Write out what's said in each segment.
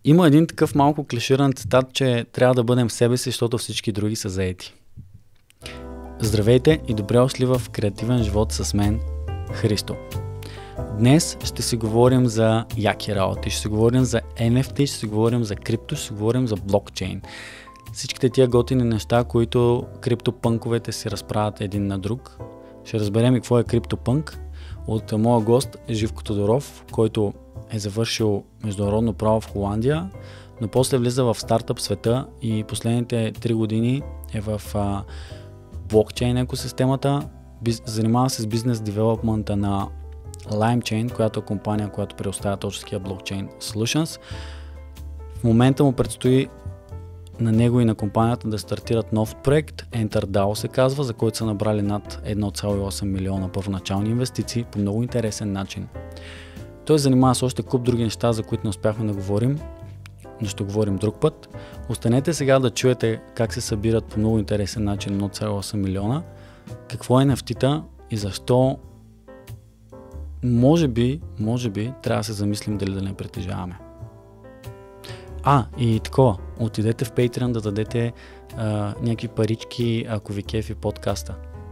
Има един такъв малко клиширан цитат, че трябва да бъдем себе си, защото всички други са заети. Здравейте и добре дошли в Креативен живот с мен, Христо. Днес ще си говорим за яки работи, ще си говорим за NFT, ще си говорим за крипто, ще си говорим за блокчейн. Всичките тия готини неща, които криптопънковете си разправят един на друг. Ще разберем и какво е криптопънк от моя гост Живко Тодоров, който е завършил международно право в Холандия, но после влиза в стартъп света и последните 3 години е в блокчейн екосистемата, занимава се с бизнес девелопмента на LimeChain, която е компания, която предоставя точно такива блокчейн solutions. В момента му предстои на него и на компанията да стартират нов проект, EnterDAO се казва, за който са набрали над 1,8 милиона първоначални инвестиции по много интересен начин. Той занимава с още куп други неща, за които не успяхме да говорим, но ще говорим друг път. Останете сега да чуете как се събират по много интересен начин 1,8 милиона, какво е NFT-та и защо може би трябва да се замислим дали да не притежаваме. И такова, отидете в Patreon да дадете някакви парички, ако ви кефи подкаста.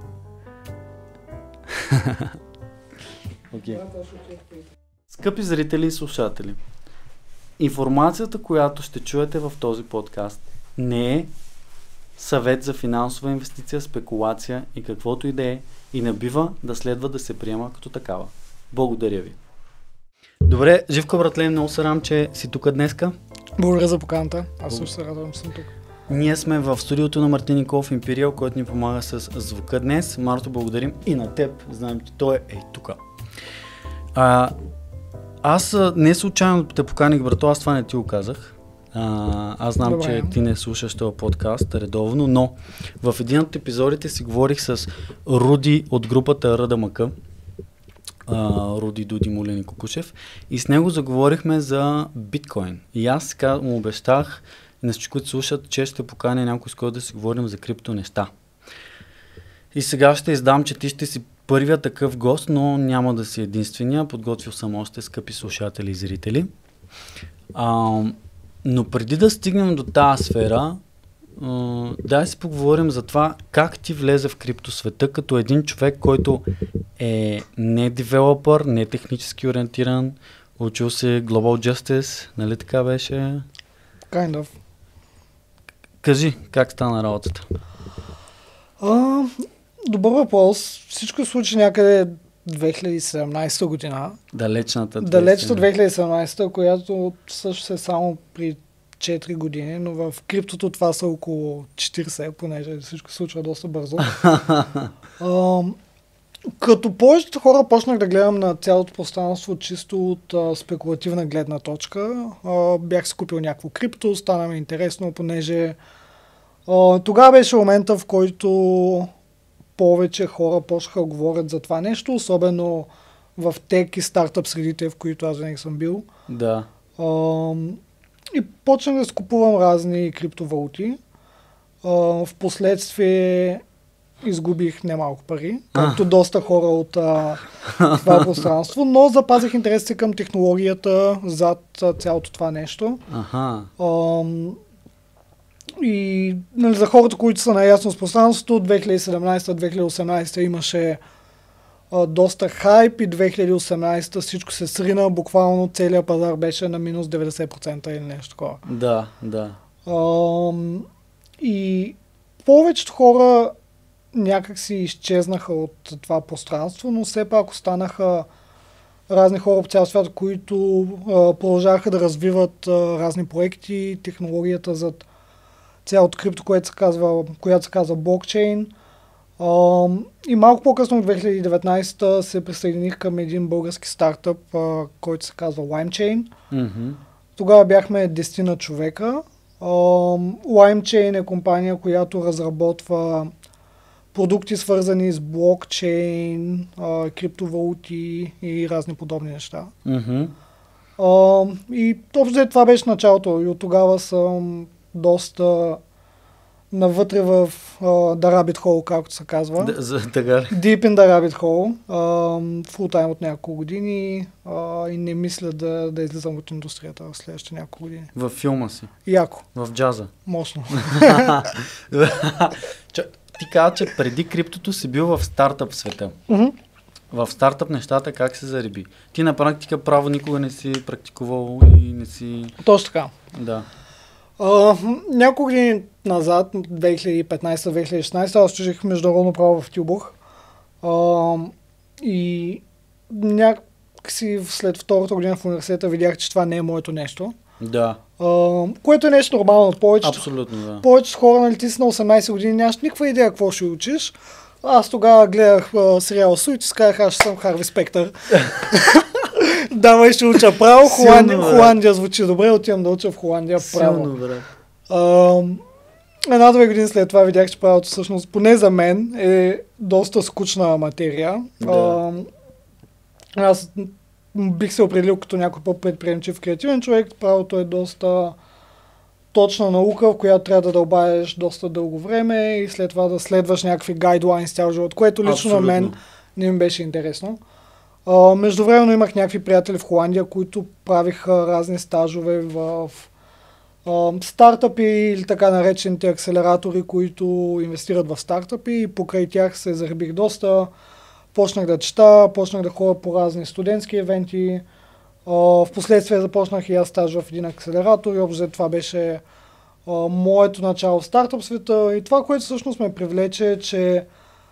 Okay. Скъпи зрители и слушатели, информацията, която ще чуете в този подкаст, не е съвет за финансова инвестиция, спекулация и каквото и да е, и не бива да следва да се приема като такава. Благодаря ви. Добре, Живко, братле, много се радвам, че си тук днеска. Благодаря за поканата. Аз също се радвам, че съм тук. Ние сме в студиото на Мартин Николов Imperial, който ни помага с звука днес. Марто, благодарим и на теб. Знаем, че той е тук. Аз не случайно те поканих, брато, аз това не ти го казах. Аз знам, добре, че ти не слушаш този подкаст редовно, но в един от епизодите си говорих с Руди от групата РДМК. Руди Дуди Мулин и Кукушев, и с него заговорихме за биткоин. И аз му обещах на всички, които слушат, че ще поканя някой, с който да си говорим за крипто неща. И сега ще издам, че ти ще си първият такъв гост, но няма да си единствения. Подготвил съм още, скъпи слушатели и зрители. Но преди да стигнем до тази сфера, да си поговорим за това как ти влезе в криптосвета като един човек, който е не девелопър, не технически ориентиран, учил се Global Justice, нали така беше? Kind of. Кажи, как стана работата? Добър въпрос. Всичко се случи някъде 2017 година. Далечната 2017, която също е само при 4 години, но в криптото това са около 40, понеже всичко се случва доста бързо. Като повечето хора почнах да гледам на цялото пространство чисто от спекулативна гледна точка. Бях си купил някакво крипто, стана ми интересно, понеже тогава беше момента, в който повече хора почнаха да говорят за това нещо, особено в тек и стартъп средите, в които аз винаги съм бил. Да. И почнах да скупувам разни криптовалути. В последствие изгубих немалко пари, както доста хора от това пространство, но запазих интерес към технологията зад цялото това нещо. И за хората, които са наясно с пространството, 2017-2018 имаше доста хайп и 2018 всичко се срина, буквално целият пазар беше на минус 90% или нещо такова. Да. И повечето хора някак си изчезнаха от това пространство, но все пак останаха разни хора по цял свят, които продължаваха да развиват разни проекти, технологията зад цялото крипто, която се казва блокчейн. И малко по-късно в 2019 се присъединих към един български стартъп, който се казва LimeChain. Тогава бяхме 10 човека. LimeChain е компания, която разработва продукти свързани с блокчейн, криптовалути и разни подобни неща. И общо това беше началото и от тогава съм доста навътре в The Rabbit Hole, както се казва. Така ли? Deep in the Rabbit Hole. Фултайм от няколко години и не мисля да излизам от индустрията в следващите няколко години. Във филма си? Яко. В джаза? Мощно. Ти каза, че преди криптото си бил в стартъп света. В стартъп нещата как се зариби? Ти на практика право никога не си практикувал и не си... Точно така. Да. Няколко години назад, 2015-2016, аз чужих международно право в Тюбург. И някакси след втората година в университета видях, че това не е моето нещо. Да. Което е нещо нормално. Абсолютно, да. Повечето хора, нали, ти си на 18 години, нямаш никаква идея какво ще учиш. Аз тогава гледах сериал Суит и си казах, аз ще съм Харви Спектър. Давай, ще уча право. Холандия звучи добре, отивам да уча в Холандия право. Силно, брат. Една-две години след това видях, че правото всъщност, поне за мен, е доста скучна материя. Да. Аз бих се определил като някой по-предприемчив креативен човек. Правото е доста точна наука, в която трябва да дълбаеш доста дълго време и след това да следваш някакви гайдлайнс цял живот, което лично на мен не ми беше интересно. Междувременно имах някакви приятели в Холандия, които правиха разни стажове в стартъпи или така наречените акселератори, които инвестират в стартъпи и покрай тях се заребих доста. Почнах да чета, почнах да ходя по разни студентски евенти. Впоследствие започнах и аз стаж в един акселератор и общо това беше моето начало в стартъп света. И това, което всъщност ме привлече е, че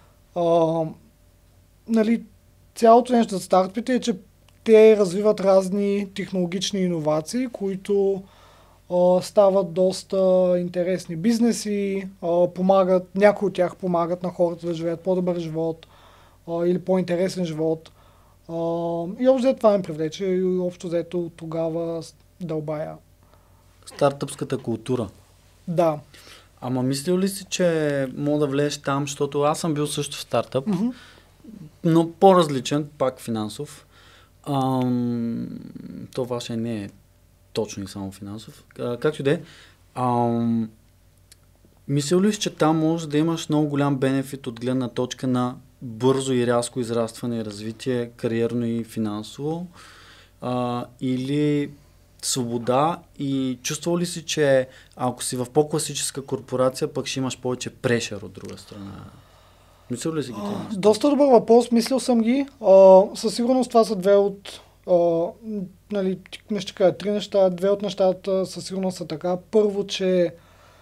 нали, цялото нещо за стартъпите е, че те развиват разни технологични иновации, които стават доста интересни бизнеси, някои от тях помагат на хората да живеят по-добър живот или по-интересен живот. И общо това ме привлече и общо взето тогава дълбая. Стартъпската култура. Да. Ама мислил ли си, че мога да влезеш там, защото аз съм бил също в стартъп, но по-различен, пак финансов. То ваше не е точно и само финансов. Както и да е. Мислил ли си, че там може да имаш много голям бенефит от гледна точка на бързо и рязко израстване и развитие, кариерно и финансово? Или свобода и чувствал ли си, че ако си в по-класическа корпорация, пък ще имаш повече прешър от друга страна? Мислил ли си ги тези? Доста добър въпрос, мислил съм ги. Със сигурност това са две от нали, ще кажа три неща. Две от нещата със сигурност са така. Първо, че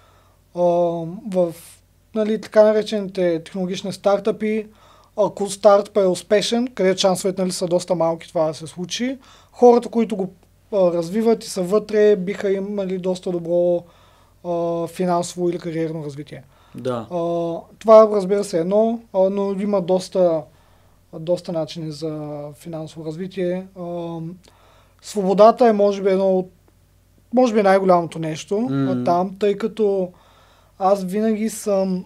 в нали, така наречените технологични стартъпи, ако стартъп е успешен, където шансовете нали, са доста малки това да се случи, хората, които го развиват и са вътре, биха имали доста добро финансово или кариерно развитие. Да. Това разбира се едно, но има доста начини за финансово развитие. Свободата е може би най-голямото нещо там, тъй като аз винаги съм...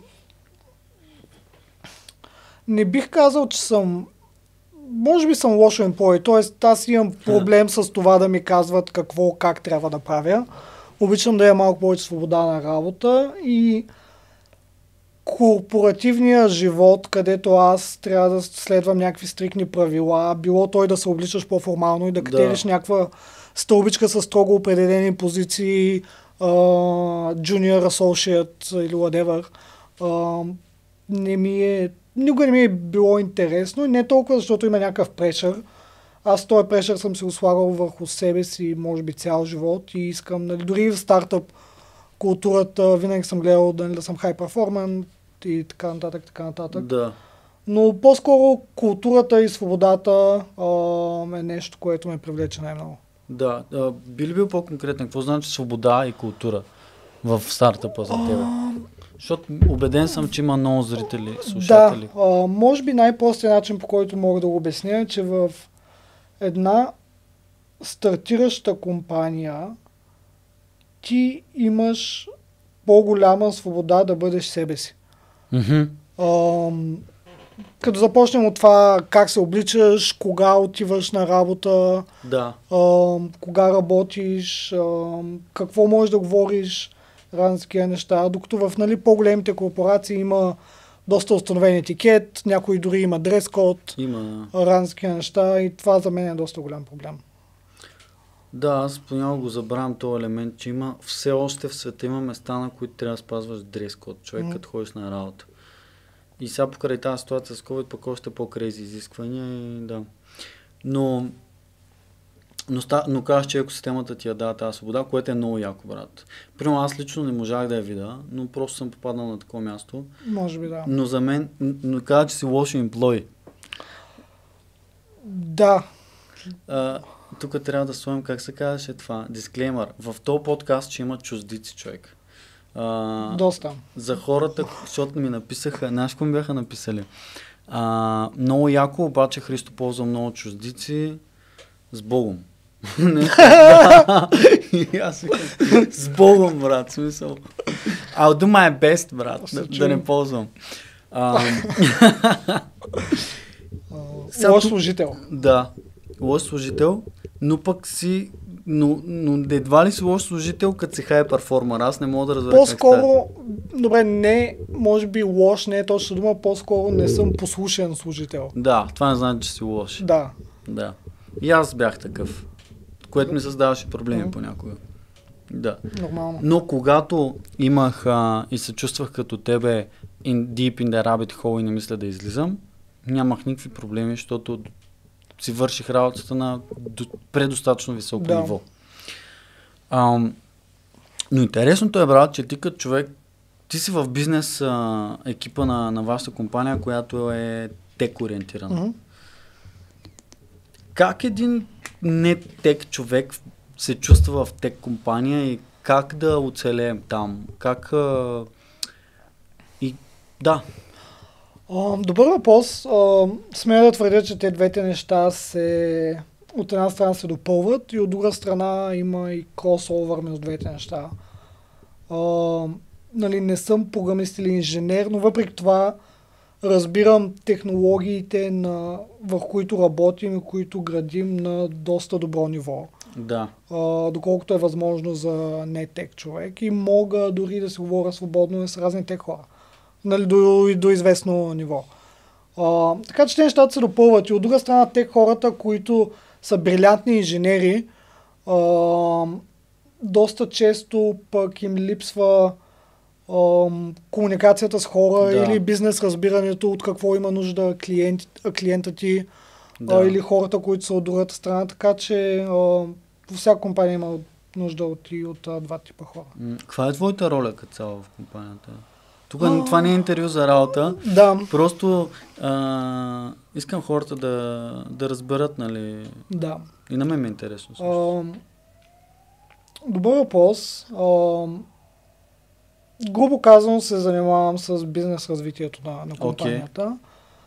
Не бих казал, че съм... Може би съм лошо емплой, т.е. аз имам проблем с това да ми казват как трябва да правя. Обичам да имам малко повече свобода на работа и корпоративния живот, където аз трябва да следвам някакви стрикни правила, било той да се обличаш по-формално и да катериш някаква стълбичка с строго определени позиции, junior, associate или whatever, никога не ми е било интересно и не толкова, защото има някакъв прешър. Аз този прешър съм се слагал върху себе си, може би цял живот и искам, нали, дори в стартъп културата винаги съм гледал да съм high performance и така нататък. Да. Но по-скоро културата и свободата е нещо, което ме привлече най-много. Да. Би ли бил по-конкретен? Какво значи свобода и култура в стартъпа за тебе? Защото убеден съм, че има много зрители, слушатели. Да, може би най-простият начин, по който мога да го обясня, е, че в една стартираща компания ти имаш по-голяма свобода да бъдеш себе си. Като започнем от това как се обличаш, кога отиваш на работа, кога работиш, какво можеш да говориш, разни такива неща, докато в нали, по-големите корпорации има доста установен етикет, някой дори има дрес-код, разни такива неща и това за мен е доста голям проблем. Да, аз понякога го забравям този елемент, че има все още в света има места, на които трябва да спазваш дрес-код, човек като ходиш на работа. И сега покрай тази ситуация с COVID пък още по-крейзи изисквания и да. Но казах, че екосистемата ти я дава тази свобода, което е много яко, брат. Примерно аз лично не можах да я видя, но просто съм попаднал на такова място. Може би да. Но за мен, каза, че си лош емплой. Да. Тук трябва да сложим, как се казваше това, дисклеймър. В този подкаст ще има чуждици, човек. Доста. За хората, защото ми написаха, знаеш какво ми бяха написали? Много яко, обаче Христо ползва много чуждици. С Богом. И аз с Богом, брат, смисъл. I'll do my best, брат, да не ползвам. Лош служител. Да, лош служител, но пък си но едва ли си лош служител, като си хай перформер. Аз не мога да разбера. По-скоро, добре, не, може би лош не е точно дума, по-скоро не съм послушен служител. Да, това не значи, че си лош. Да. Да. И аз бях такъв, което ми създаваше проблеми понякога. Да. Нормално. Но когато имах и се чувствах като тебе deep in the rabbit hole и не мисля да излизам, нямах никакви проблеми, защото си върших работата на предостатъчно високо ниво. Но интересното е, брат, че ти като човек, ти си в бизнес екипа на вашата компания, която е тек ориентирана. Как един не тек човек се чувства в тек компания и как да оцелеем там? Как... Да. Добър въпрос. Смея да твърдя, че те двете неща от една страна се допълват и от друга страна има и кросовър между двете неща. Нали, не съм програмист или инженер, но въпреки това разбирам технологиите, върху които работим и които градим на доста добро ниво. Да. Доколкото е възможно за не тек човек и мога дори да се говоря свободно с разни тек хора. Нали, до известно ниво. Така че те нещата се допълват. И от друга страна, те хората, които са брилянтни инженери, доста често пък им липсва комуникацията с хора или бизнес разбирането от какво има нужда клиента ти или хората, които са от другата страна. Така че по всяка компания има нужда от два типа хора. Каква е твоята роля като цяло в компанията? Тук това не е интервю за работа. Да. Просто искам хората да разберат, нали? Да. И на мен ми е интересно. Добър въпрос. Грубо казано се занимавам с бизнес развитието на компанията.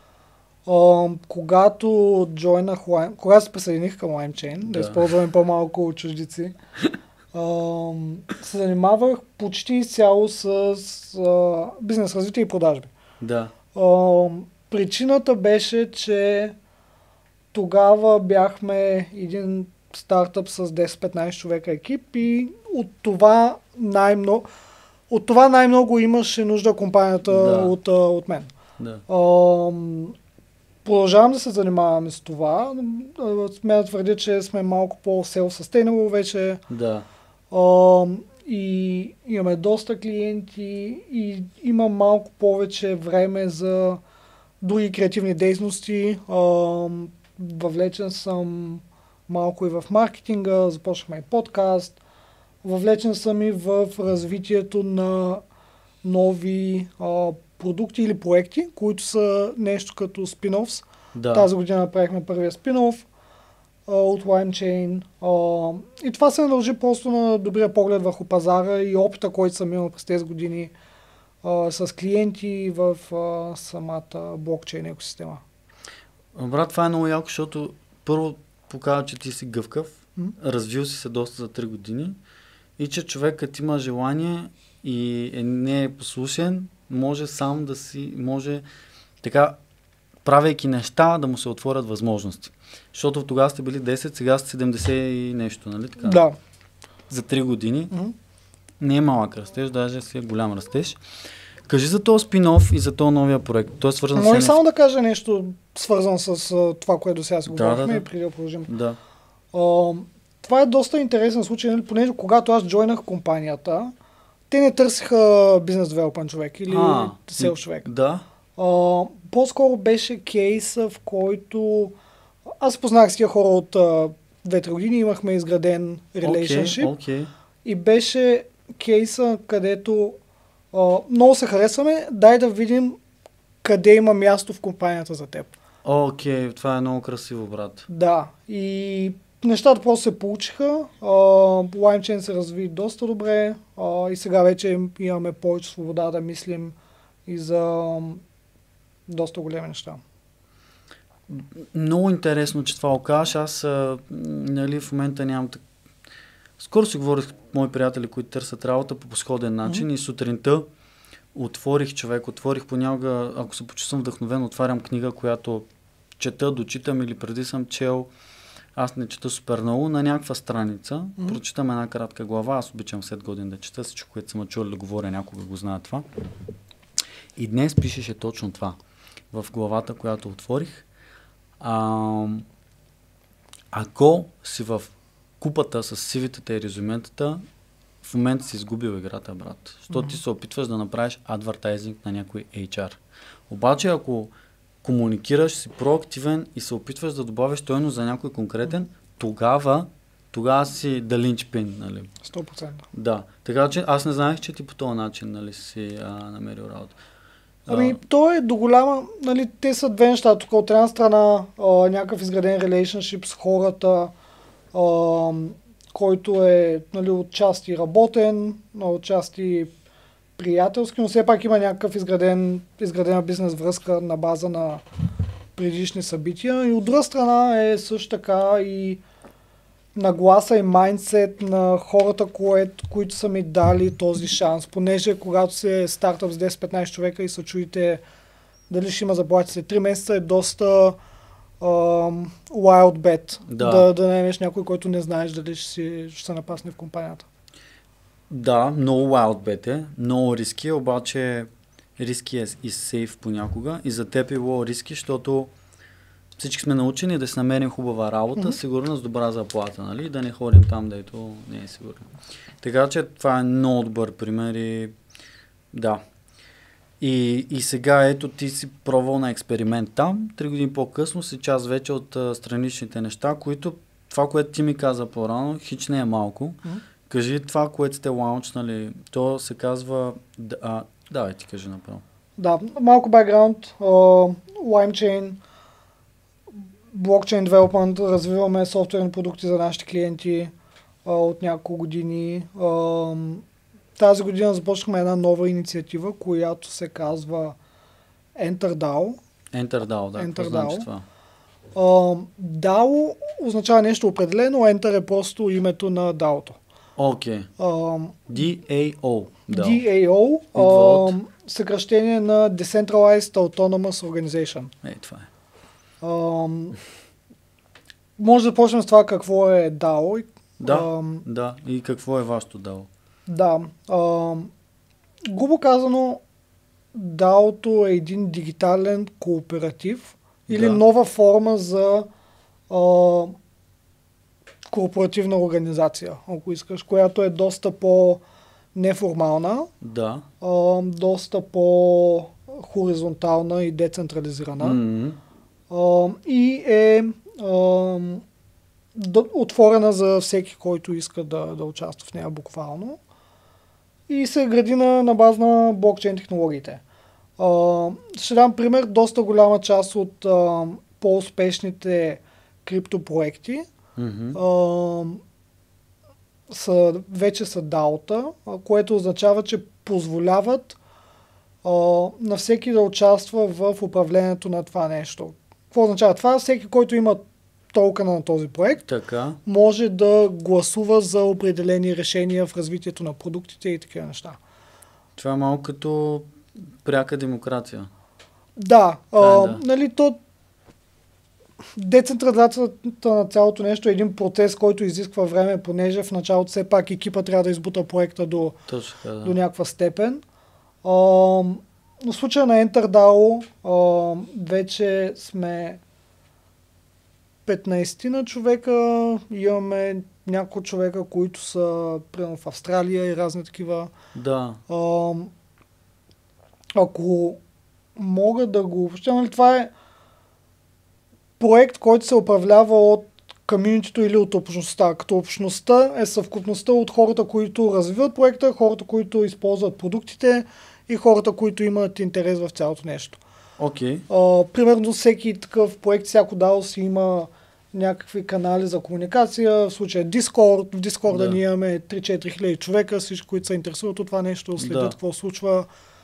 Когато се присъединих към LimeChain, да използваме по-малко чуждици, се занимавах почти изцяло с бизнес развитие и продажби. Да. Причината беше, че тогава бяхме един стартъп с 10-15 човека екип и от това най-много имаше нужда компанията от мен. Да. Продължавам да се занимаваме с това. Смея да твърдя, че сме малко по-self-sustainable вече. Да. И имаме доста клиенти и има малко повече време за други креативни дейности. Въвлечен съм малко и в маркетинга, започнахме и подкаст. Въвлечен съм и в развитието на нови продукти или проекти, които са нещо като спин-офс. Да. Тази година направихме първия спин-оф от LimeChain. И това се дължи просто на добрия поглед върху пазара и опита, който съм имал през тези години с клиенти в самата блокчейн екосистема. Брат, това е много яко, защото първо показва, че ти си гъвкав, развил си се доста за 3 години и че човекът има желание и не е послушен, може сам може така, правейки неща, да му се отворят възможности. Защото тогава сте били 10, сега сте 70 и нещо, нали така? Да. За 3 години. Не е малък растеж, даже си е голям растеж. Кажи за този спин-оф и за този новия проект. Той е свързан Може с само да кажа нещо свързан с това, което до сега си говорихме и преди да продължим. Да. Това е доста интересен случай, нали? Понеже когато аз джойнах компанията, те не търсиха бизнес девелопмент човек или селс човек. Да. По-скоро беше кейс, в който аз познах с тия хора от 2-3 години, имахме изграден relationship. Okay. И беше кейса, където много се харесваме, дай да видим къде има място в компанията за теб. Окей, това е много красиво, брат. Да, и нещата просто се получиха. LimeChain се разви доста добре и сега вече имаме повече свобода да мислим и за доста големи неща. Много интересно, че това окажеш. Аз нали, в момента нямам... Скоро си говорих с мои приятели, които търсят работа по сходен начин и сутринта отворих понякога, ако се почувствам вдъхновен, отварям книга, която чета, дочитам или преди съм чел. Аз не чета супер много, на някаква страница. Прочитам една кратка глава. Аз обичам след годин да чета, всичко, което съм чул да говоря, някога го знае това. И днес пишеше точно това. В главата, която отворих. Ако си в купата с CV-тата и резюментата, в момента си изгубил играта, брат. Защото ти се опитваш да направиш адвертайзинг на някой HR. Обаче, ако комуникираш, си проактивен и се опитваш да добавиш стойност за някой конкретен, тогава си да линчпин, нали? 100%. Да. Така че аз не знаех, че ти по този начин, нали, си намерил работа. То е до голяма, нали, те са две неща. Тук от една страна някакъв изграден relationship с хората, който е, нали, отчасти работен, отчасти приятелски, но все пак има някакъв изградена бизнес връзка на база на предишни събития. И от друга страна е също така и нагласа и майндсет на хората, които са ми дали този шанс. Понеже когато се стартъп с 10-15 човека и се чуете дали ще има заплати след 3 месеца, е доста wild bet да наемеш някой, който не знаеш дали ще се напасне в компанията. Да, много wild bet е, много риски, обаче риски е и сейф понякога и за теб е било риски, защото всички сме научени да си намерим хубава работа, сигурно с добра заплата, нали? Да не ходим там, дето не е сигурно. Така че това е много добър пример и да. И сега ето ти си пробвал на експеримент там, 3 години по-късно си част вече от страничните неща, които това, което ти ми каза по-рано, хич не е малко. Кажи това, което сте лаунчнали, то се казва... Давай ти кажи направо. Да, малко бекграунд. LimeChain, блокчейн девелопмент, развиваме софтуерни продукти за нашите клиенти от няколко години. Тази година започнахме една нова инициатива, която се казва EnterDAO. EnterDAO, да. Какво значи това? DAO означава нещо определено, Enter е просто името на DAO-то. Окей. DAO. DAO, съкращение на Decentralized Autonomous Organization. Това е. Може да почнем с това какво е DAO. Да. И какво е вашето DAO? Да. Грубо казано, DAO-то е един дигитален кооператив или нова форма за корпоративна организация, ако искаш, която е доста по-неформална, доста по-хоризонтална и децентрализирана и е отворена за всеки, който иска да участва в нея буквално и се гради на база на блокчейн технологиите. Ще дам пример, доста голяма част от по-успешните криптопроекти вече са DAO-та, което означава, че позволяват на всеки да участва в управлението на това нещо. Какво означава това? Всеки, който има токена на този проект, може да гласува за определени решения в развитието на продуктите и такива неща. Това е малко като пряка демокрация. Да, нали, децентрализацията на цялото нещо е един процес, който изисква време, понеже в началото все пак екипа трябва да избута проекта до някаква степен. В случая на EnterDAO вече сме 15 на човека, имаме няколко човека, които са примерно в Австралия и разни такива. Да. Ако мога да го обобщя, нали, това е проект, който се управлява от комюнитито или от общността. Като общността е съвкупността от хората, които развиват проекта, хората, които използват продуктите и хората, които имат интерес в цялото нещо. Примерно всеки такъв проект, всяко DAO си има някакви канали за комуникация, в случая Discord. В Discord ние имаме 3-4 хиляди човека, всички, които се интересуват от това нещо, следят какво случва,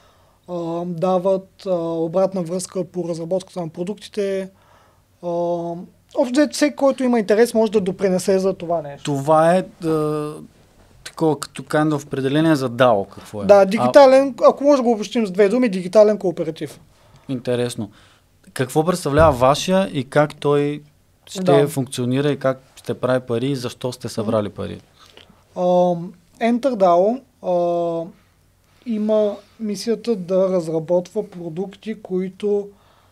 дават обратна връзка по разработката на продуктите. Общо всеки, който има интерес, може да допринесе за това нещо. Това е такова като kind of определение за DAO, какво е? Да, дигитален, ако може да го обобщим с две думи, дигитален кооператив. Интересно. Какво представлява вашия и как той ще функционира и как ще прави пари и защо сте събрали пари? EnterDAO има мисията да разработва продукти, които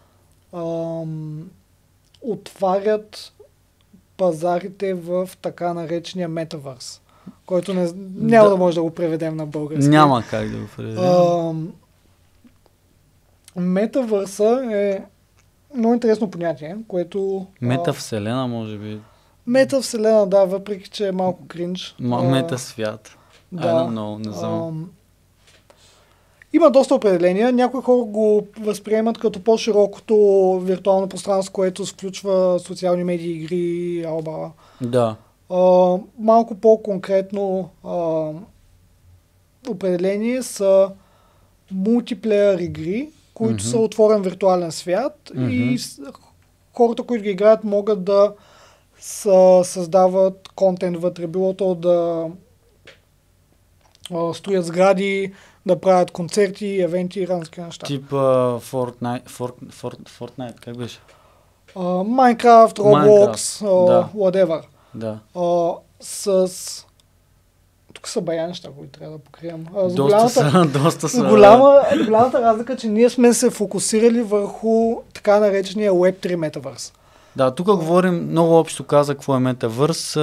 отварят пазарите в така наречения метавърс, който няма да може да го преведем на български. Няма как да го преведем. Метавърса е много интересно понятие, което... Метавселена, може би. Метавселена, да, въпреки че е малко кринж. Метасвят. Да. Не знам. Има доста определения. Някои хора го възприемат като по-широкото виртуално пространство, което включва социални медии, игри, алба. Да. Малко по-конкретно определение са мултиплеер игри, които са отворен виртуален свят и хората, които ги играят, могат да създават контент вътре. Било то да строят сгради, да правят концерти, евенти и разни неща. Тип Fortnite, как беше? Minecraft, Roblox, whatever. Да. Тук са бая неща, които трябва да покрием. Доста са. Голямата разлика, че ние сме се фокусирали върху така наречения Web3 Metaverse. Да, тук говорим много общо каза какво е Metaverse.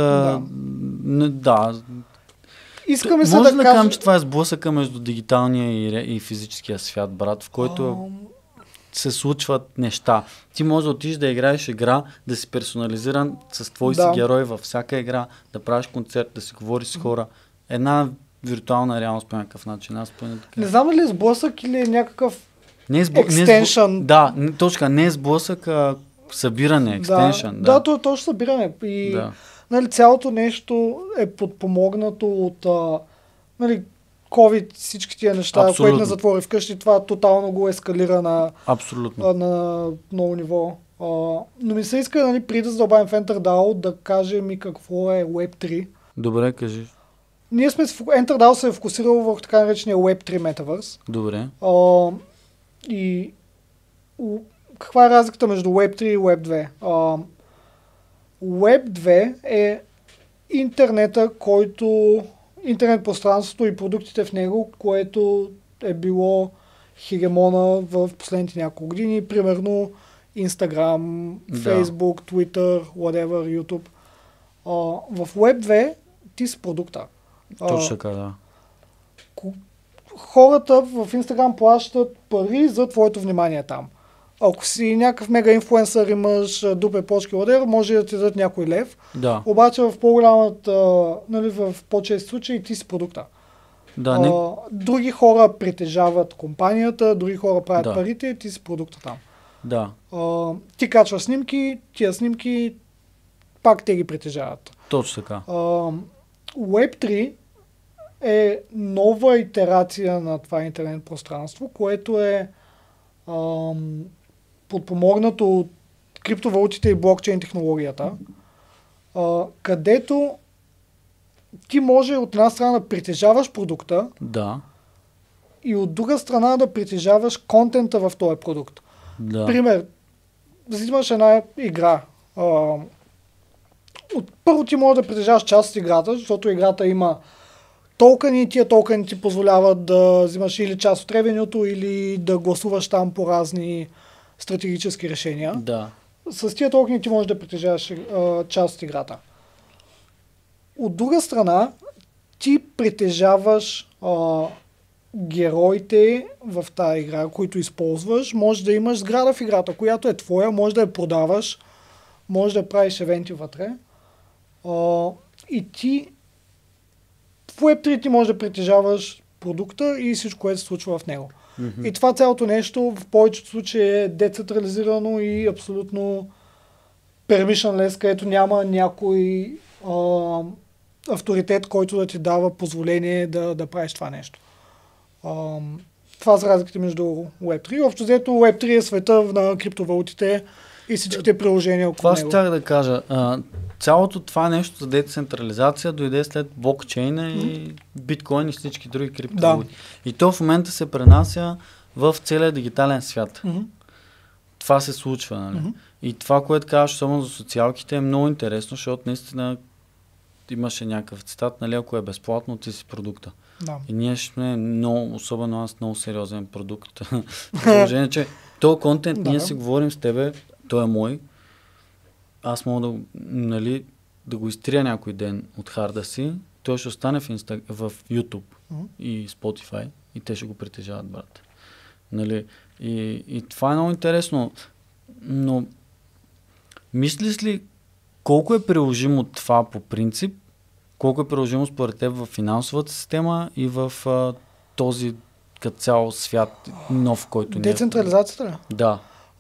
Искаме се може да кажем, че това е сблъсъка между дигиталния и физическия свят, брат, в който се случват неща. Ти можеш да отидеш да играеш игра, да си персонализиран с твой си герой във всяка игра, да правиш концерт, да си говориш с хора. Една виртуална реалност по някакъв начин. Не знам ли е сблъсък или е някакъв екстеншън? Да, точка, не е сблъсък, а събиране, екстеншън. Да, то е точно събиране. И нали, цялото нещо е подпомогнато от COVID, всички тия неща, които не затвори вкъщи, това тотално го ескалира на много ниво. Но ми се иска, нали, преди да задълбавим в EnterDAO, да кажем и какво е Web3. Добре, кажи. EnterDAO се е фокусирал върху така наречения Web3 Metaverse. Добре. И каква е разликата между Web3 и Web2? Web2 е интернет пространството и продуктите в него, което е било хегемона в последните няколко години. Примерно Instagram, Facebook, Twitter, whatever, YouTube. В Web2 ти си продукта. Точно така, да. Хората в Instagram плащат пари за твоето внимание там. Ако си някакъв мега инфлуенсър, имаш дупе почки, може да ти дадат някой лев. Да. Обаче в по-голямата, нали, в по-чести случаи ти си продукта. Да, други хора притежават компанията, други хора правят парите, ти си продукта там. Да. Ти качваш снимки, тия снимки пак те ги притежават. Точно така. Web3 е нова итерация на това интернет пространство, което е подпомогнато от криптовалутите и блокчейн технологията, където ти може от една страна да притежаваш продукта и от друга страна да притежаваш контента в този продукт. Да. Пример, взимаш една игра, Първо ти можеш да притежаваш част от играта, защото играта има токени и тия токени ти позволяват да взимаш или част от ревенюто, или да гласуваш там по разни стратегически решения. Да. С тия токени ти можеш да притежаваш част от играта. От друга страна, ти притежаваш героите в тази игра, които използваш. Може да имаш сграда в играта, която е твоя, може да я продаваш, може да правиш евенти вътре. И ти в Web3 ти може да притежаваш продукта и всичко, което се случва в него. Mm-hmm. И това цялото нещо в повечето случаи е децентрализирано и абсолютно permissionless, където няма някой авторитет, който да ти дава позволение да правиш това нещо. Това са разликите между Web3. Общо взето Web3 е света на криптовалутите и всичките приложения около него. Това ще да кажа. Цялото това нещо за децентрализация дойде след блокчейна и биткоин и всички други криптовалути. Да. И то в момента се пренася в целия дигитален свят. Това се случва, нали? И това, което казваш, особено за социалките, е много интересно, защото наистина имаше някакъв цитат, нали, ако е безплатно, ти си продукта. Да. И ние сме много, особено аз, много сериозен продукт. Положение, че този контент, ние си говорим с тебе, той е мой. Аз мога да го изтрия някой ден от харда си, той ще остане в YouTube и Spotify и те ще го притежават, брат. Нали? И това е много интересно. Но мислиш ли колко е приложимо това по принцип? Колко е приложимо според теб в финансовата система и в този като цял свят нов, който не е? Децентрализацията ли? Да.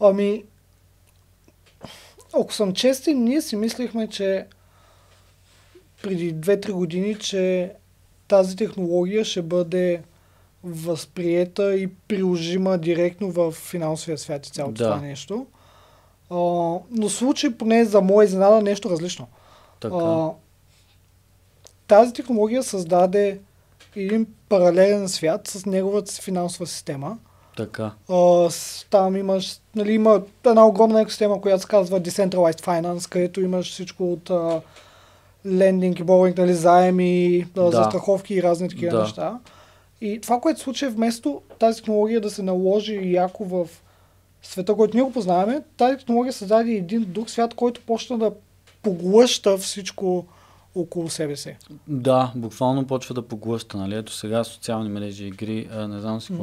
Ако съм честен, ние си мислихме, че преди 2-3 години, че тази технология ще бъде възприета и приложима директно в финансовия свят и цялото това нещо. Но случай, поне за моя изненада, нещо различно. Така. Тази технология създаде един паралелен свят с неговата си финансова система. Така. Там имаш, има една огромна екосистема, която се казва Decentralized Finance, където имаш всичко от лендинг и borrowing, заеми, застраховки и разни такива неща. И това, което се случи, вместо тази технология да се наложи яко в света, който ние го познаваме, тази технология създаде един друг свят, който почна да поглъща всичко около себе си. Да, буквално почва да поглъща, нали? Ето сега социални мрежи, игри, не знам си какво.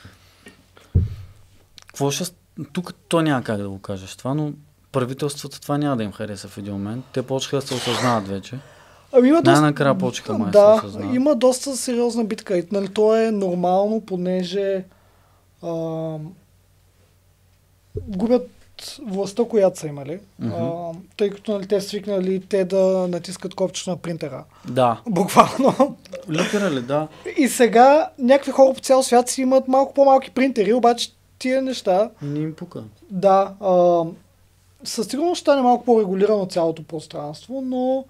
Тук то няма как да го кажеш това, но правителствата това няма да им хареса в един момент. Те почнаха да се осъзнават вече. Най-накрая почнаха май да се осъзнават. Има доста сериозна битка. И, нали, то е нормално, понеже губят властта, която са имали. Тъй като нали, те свикнали те да натискат копчето на принтера. Да. Буквално. Литерали, да. И сега някакви хора по цял свят си имат малко по-малки принтери, обаче тия неща... Не им пука. Да. Със сигурност ще стане малко по-регулирано цялото пространство, но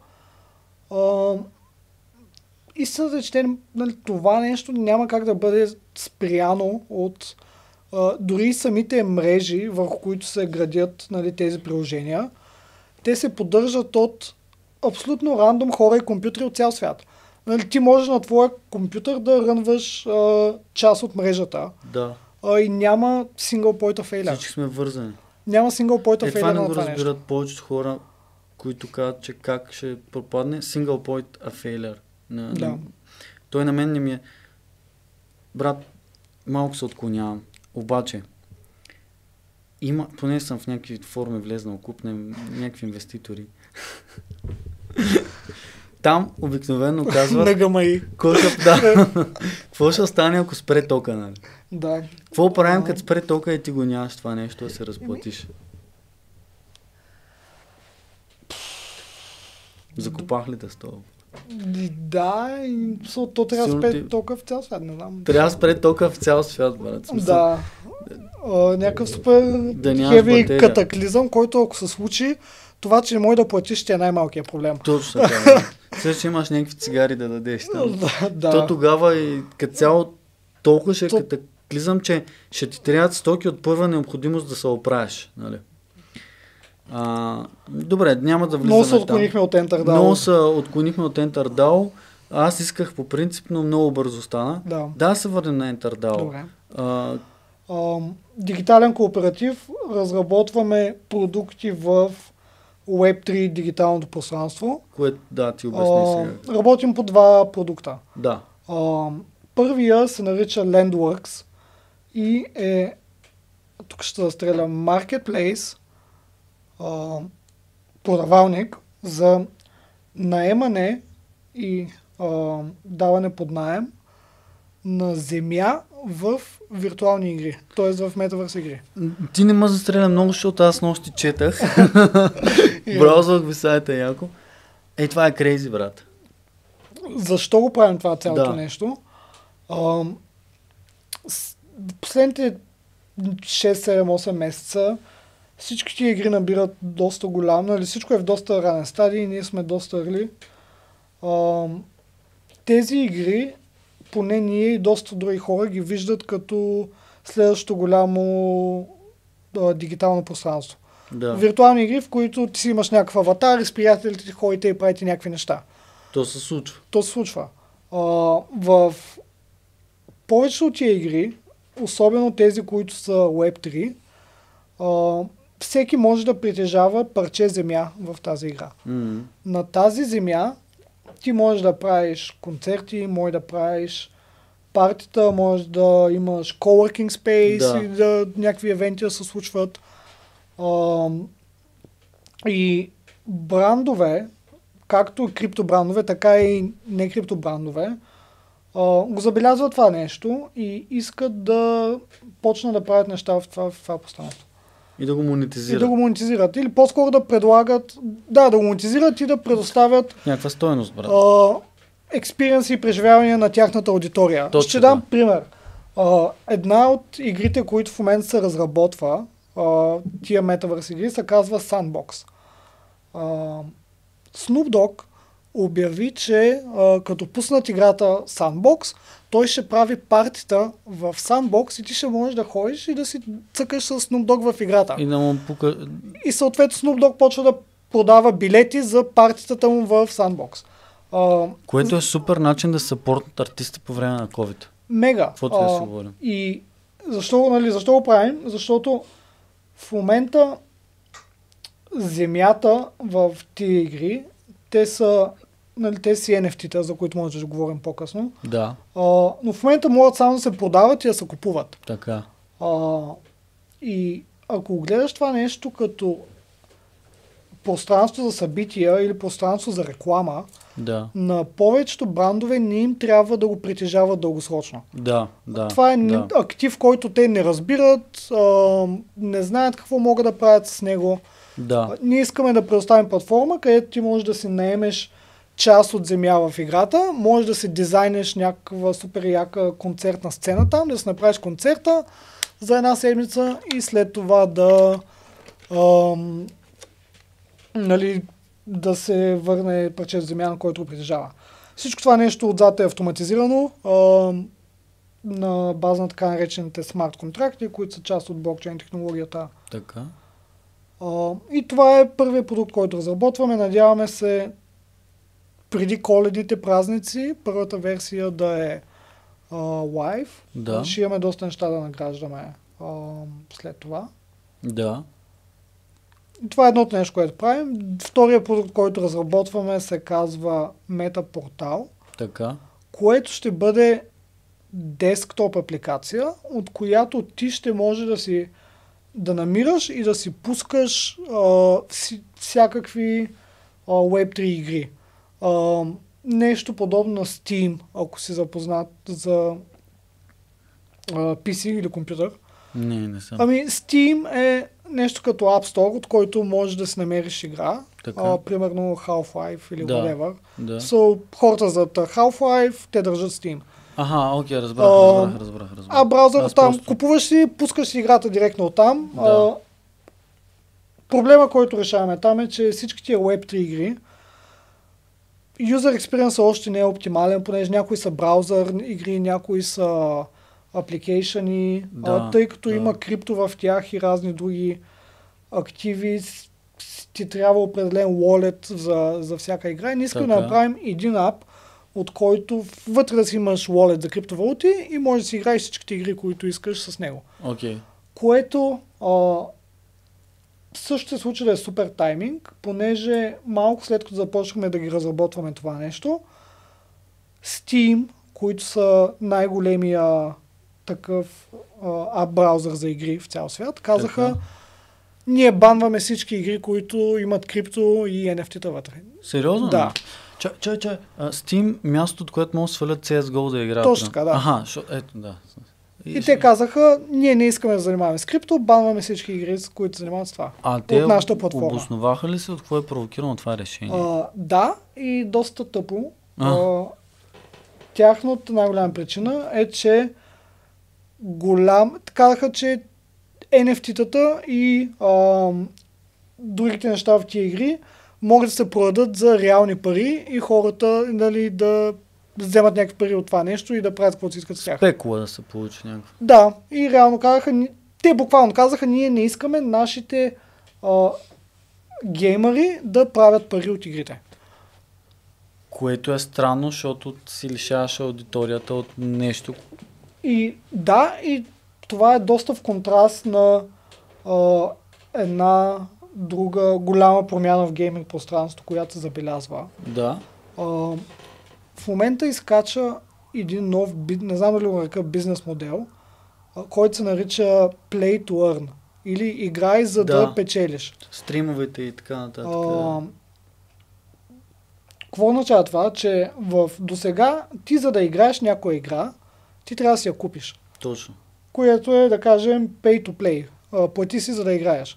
истината е, че нали, това нещо няма как да бъде спряно от дори самите мрежи, върху които се градят нали, тези приложения. Те се поддържат от абсолютно рандом хора и компютри от цял свят. Нали, ти можеш на твоя компютър да рънваш част от мрежата. Да. И няма single point of failure. Всички сме вързани. Няма single point of failure това на не го това разбират нещо. повечето хора, които казват, че как ще пропадне single point of failure. Да. Той на мен не ми е... Брат, малко се отклонявам. Обаче, поне съм в някакви форми влезнал, купнем някакви инвеститори. Там обикновено казват... Какво ще стане, ако спре тока, нали? Да. Какво правим, като спре тока и ти го нямаш това нещо да се разплатиш? Закопах ли те с това? Да, и то трябва да спре тока в цял свят, не знам. Трябва да спре тока в цял свят, брат. Да. Някакъв супер хеви катаклизъм, който ако се случи, това, че не може да платиш, ще е най-малкият проблем. Точно така. Сега ще имаш някакви цигари да дадеш там. То тогава и като цяло толкова ще е катаклизъм, че ще ти трябват стоки от първа необходимост да се оправиш. Нали? Добре, няма да влизаме Много се там. отклонихме от EnterDAO. Много се отклонихме от EnterDAO. Аз исках по принцип, но много бързо стана. Да се върнем на EnterDAO. Добре. Дигитален кооператив. Разработваме продукти в Web3 дигиталното пространство. Което, да, ти обясни сега. Работим по два продукта. Да. Първия се нарича Landworks и тук ще застреля Marketplace, продавалник за наемане и даване под наем на земя в виртуални игри, т.е. в Metaverse игри. Ти не ме застреля много, защото аз нощи четах. Браузвах ви сайта яко. Това е крейзи, брат. Защо го правим това цялото нещо? Последните 6-7-8 месеца всички тия игри набират доста голям, нали? Всичко е в доста ранен стадий и ние сме доста early. Тези игри, поне ние и доста други хора ги виждат като следващото голямо дигитално пространство. Да. Виртуални игри, в които ти си имаш някакъв аватар и с приятелите ти ходите и правите някакви неща. То се случва. То се случва. В повечето от тия игри, особено тези, които са Web3, всеки може да притежава парче земя в тази игра. На тази земя ти можеш да правиш концерти, можеш да правиш партита, можеш да имаш coworking space и някакви евенти да се случват. И брандове, както криптобрандове, така и не криптобрандове, го забелязват това нещо и искат да почнат да правят неща в това пространство. И да го монетизират. Или по-скоро да предлагат, да го монетизират и да предоставят някаква стойност, брат. Експириенси и преживявания на тяхната аудитория. Точно, ще дам пример. Една от игрите, които в момента се разработва, тия Metaverse игри, се казва Sandbox. Snoop Dogg обяви, че като пуснат играта Sandbox, той ще прави партита в Sandbox и ти ще можеш да ходиш и да си цъкаш с Snoop Dogg в играта. И да му пука... И съответно Snoop Dogg почва да продава билети за партитата му в Sandbox. Което е супер начин да съпортнат артисти по време на COVID. Мега. Каквото да се говорим. И защо го правим? Защото в момента земята в тия игри, те са си NFT-та, за които може да говорим по-късно. Да. Но в момента могат само да се продават и да се купуват. Така. И ако гледаш това нещо като пространство за събития или пространство за реклама, на повечето брандове не им трябва да го притежават дългосрочно. Това е актив, който те не разбират, не знаят какво могат да правят с него. Ние искаме да предоставим платформа, където ти можеш да си наемеш част от земя в играта, можеш да си дизайнеш някаква супер яка концертна сцена там, да си направиш концерта за една седмица и след това да се върне парче земя, на който го притежава. Всичко това нещо отзад е автоматизирано на база на така наречените смарт контракти, които са част от блокчейн технологията. Така. И това е първият продукт, който разработваме. Надяваме се преди коледните празници първата версия да е лайв. Ще имаме доста неща да награждаме след това. Да. Това е едното нещо, което правим. Втория продукт, който разработваме, се казва Метапортал, което ще бъде десктоп апликация, от която ти ще може да намираш и да си пускаш всякакви Web3 игри. Нещо подобно на Steam, ако си запознат за PC или компютър. Не съм. Steam е нещо като App Store, от който можеш да си намериш игра. Примерно Half-Life или whatever. Хората за Half-Life, те държат Steam. Окей, разбрах. Браузър там, купуваш си, пускаш си играта директно от там. Проблема, който решаваме там е, че всички тия Web3 игри, user experience още не е оптимален, понеже някои са браузър игри, някои са апликейшъни, тъй като има крипто в тях и разни други активи, ти трябва определен wallet за всяка игра. И ние искаме да направим един ап, от който вътре да си имаш wallet за криптовалути и може да си играеш всичките игри, които искаш с него. Okay. Което също се случи да е супер тайминг, понеже малко след като започнахме да ги разработваме това нещо, Steam, които са най-големия такъв ап-браузър за игри в цял свят, казаха, ние банваме всички игри, които имат крипто и NFT-та вътре. Сериозно? Да. Чай. Steam, мястото, от което могат да свалят CSGO да играят. Точно така, да. Аха, ето, да. И те казаха, ние не искаме да занимаваме с крипто, банваме всички игри, които занимават с това. Те от нашата платформа. Обосноваха ли се от какво е провокирано това решение? Да, и доста тъпо. Тяхната най-голяма причина е, че казаха, че NFT-тата и другите неща в тия игри могат да се продадат за реални пари и хората да вземат някакви пари от това нещо и да правят каквото си искат с тях. Спекула да се получи някакво. Да, и реално казаха, те буквално казаха, ние не искаме нашите геймъри да правят пари от игрите. Което е странно, защото си лишаваш аудиторията от нещо. И това е доста в контраст на една друга голяма промяна в гейминг пространството, която се забелязва. Да. В момента изкача един нов, не знам дали го нарека бизнес модел, който се нарича Play to Earn. Или играй за да печелиш. Стримовете и така нататък. Какво означава това? Че досега ти за да играеш някоя игра, ти трябва да си я купиш. Точно. Което е, да кажем, pay to play. Плати си за да играеш.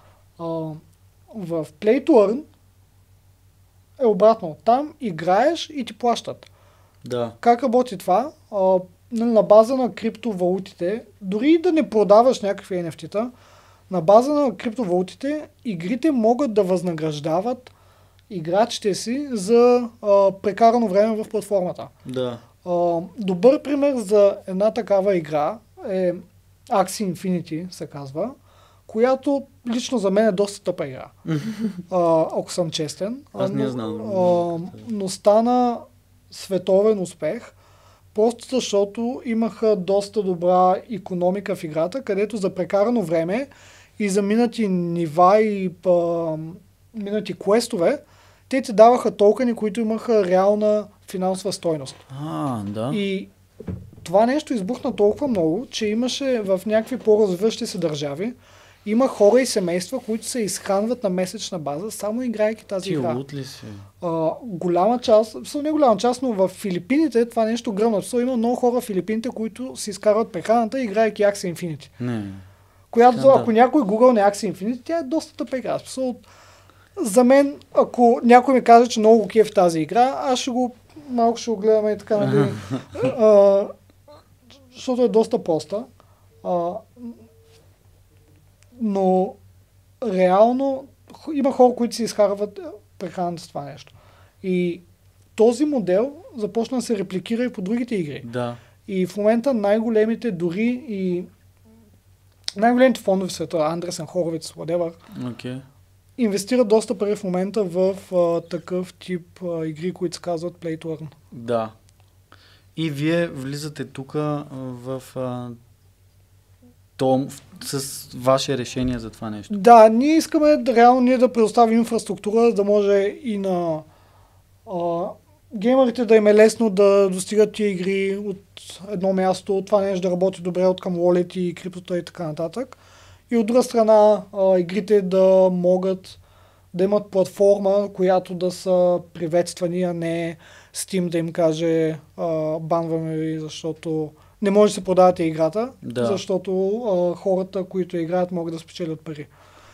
В Play to Earn е обратно. Там играеш и ти плащат. Да. Как работи това? На база на криптовалутите, дори да не продаваш някакви NFT-та, на база на криптовалутите, игрите могат да възнаграждават играчите си за прекарано време в платформата. Да. Добър пример за една такава игра е Axie Infinity, се казва, която лично за мен е доста тъпа игра. Ако съм честен. Аз не знам. Но стана световен успех, просто защото имаха доста добра икономика в играта, където за прекарано време и за минати нива и минати квестове, те ти даваха токени, които имаха реална финансова стойност. Да. И това нещо избухна толкова много, че имаше в някакви по-развиващи се държави, има хора и семейства, които се изхранват на месечна база, само играйки тази игра. Ти лут ли си? Голяма част, не голяма част, но в Филипините това нещо гръмна. Има много хора в Филипините, които си изкарват прехраната, играйки Axie Infinity. Не. Която, ако някой гугълне Axie Infinity, тя е доста тъпа игра. За мен, ако някой ми каже, че много кеф в тази игра, аз малко ще го гледаме и така, нали, защото е доста проста. Но реално има хора, които си изхарват прехраната с това нещо. И този модел започна да се репликира и по другите игри. Да. И в момента най-големите дори и най-големите фондове в света, Andreessen Horowitz, whatever, инвестират доста пари в момента в такъв тип игри, които се казват Play to Earn. Да. И вие влизате тук в с ваше решение за това нещо. Да, ние искаме реално да предоставим инфраструктура, да може и на геймерите да им е лесно да достигат тия игри от едно място, това нещо да работи добре от към wallet и криптота и така нататък. И от друга страна, игрите да могат да имат платформа, която да са приветствани, а не Steam да им каже банваме ви, защото не може да се продавате играта, защото хората, които играят, могат да спечелят пари.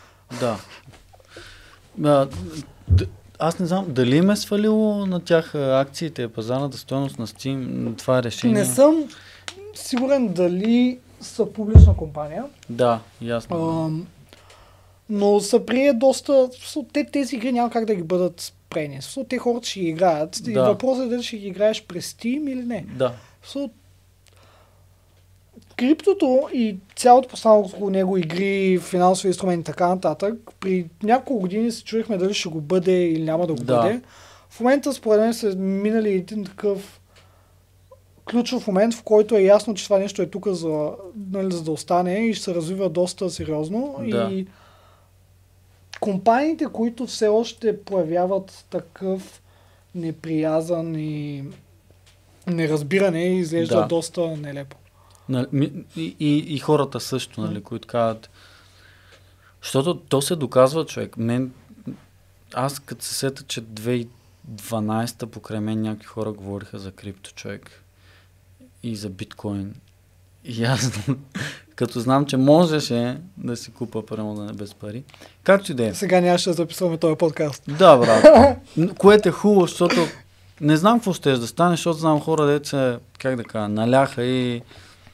Да. Аз не знам, дали им е свалило на тях акциите, пазарната стойност на Steam, това решение? Не съм сигурен дали са публична компания. Да, ясно. Но са прие доста... Тези игри няма как да ги бъдат спрени. Те хората ще ги играят. Да. И въпросът е дали ще ги играеш през Steam или не. Да. криптото и цялото постанало около него игри, финансови инструменти и така нататък, при няколко години се чуехме дали ще го бъде или няма да го бъде. В момента според мен са минали един такъв ключов момент, в който е ясно, че това нещо е тук за да остане и ще се развива доста сериозно. Да. И компаниите, които все още проявяват такъв неприязан и неразбиране, изглежда доста нелепо. И хората също, нали, които казват, защото то се доказва, човек. Аз като се сета, че 2012 покрай мен някакви хора говориха за крипто, човек, и за биткоин. И аз, като знам, че можеше да си купа премо без пари. Както и да е. Сега нямаше да записваме този подкаст. Да, брат. Което е хубаво, защото не знам какво ще да стане, защото знам хора, деца, как да кажа, наляха и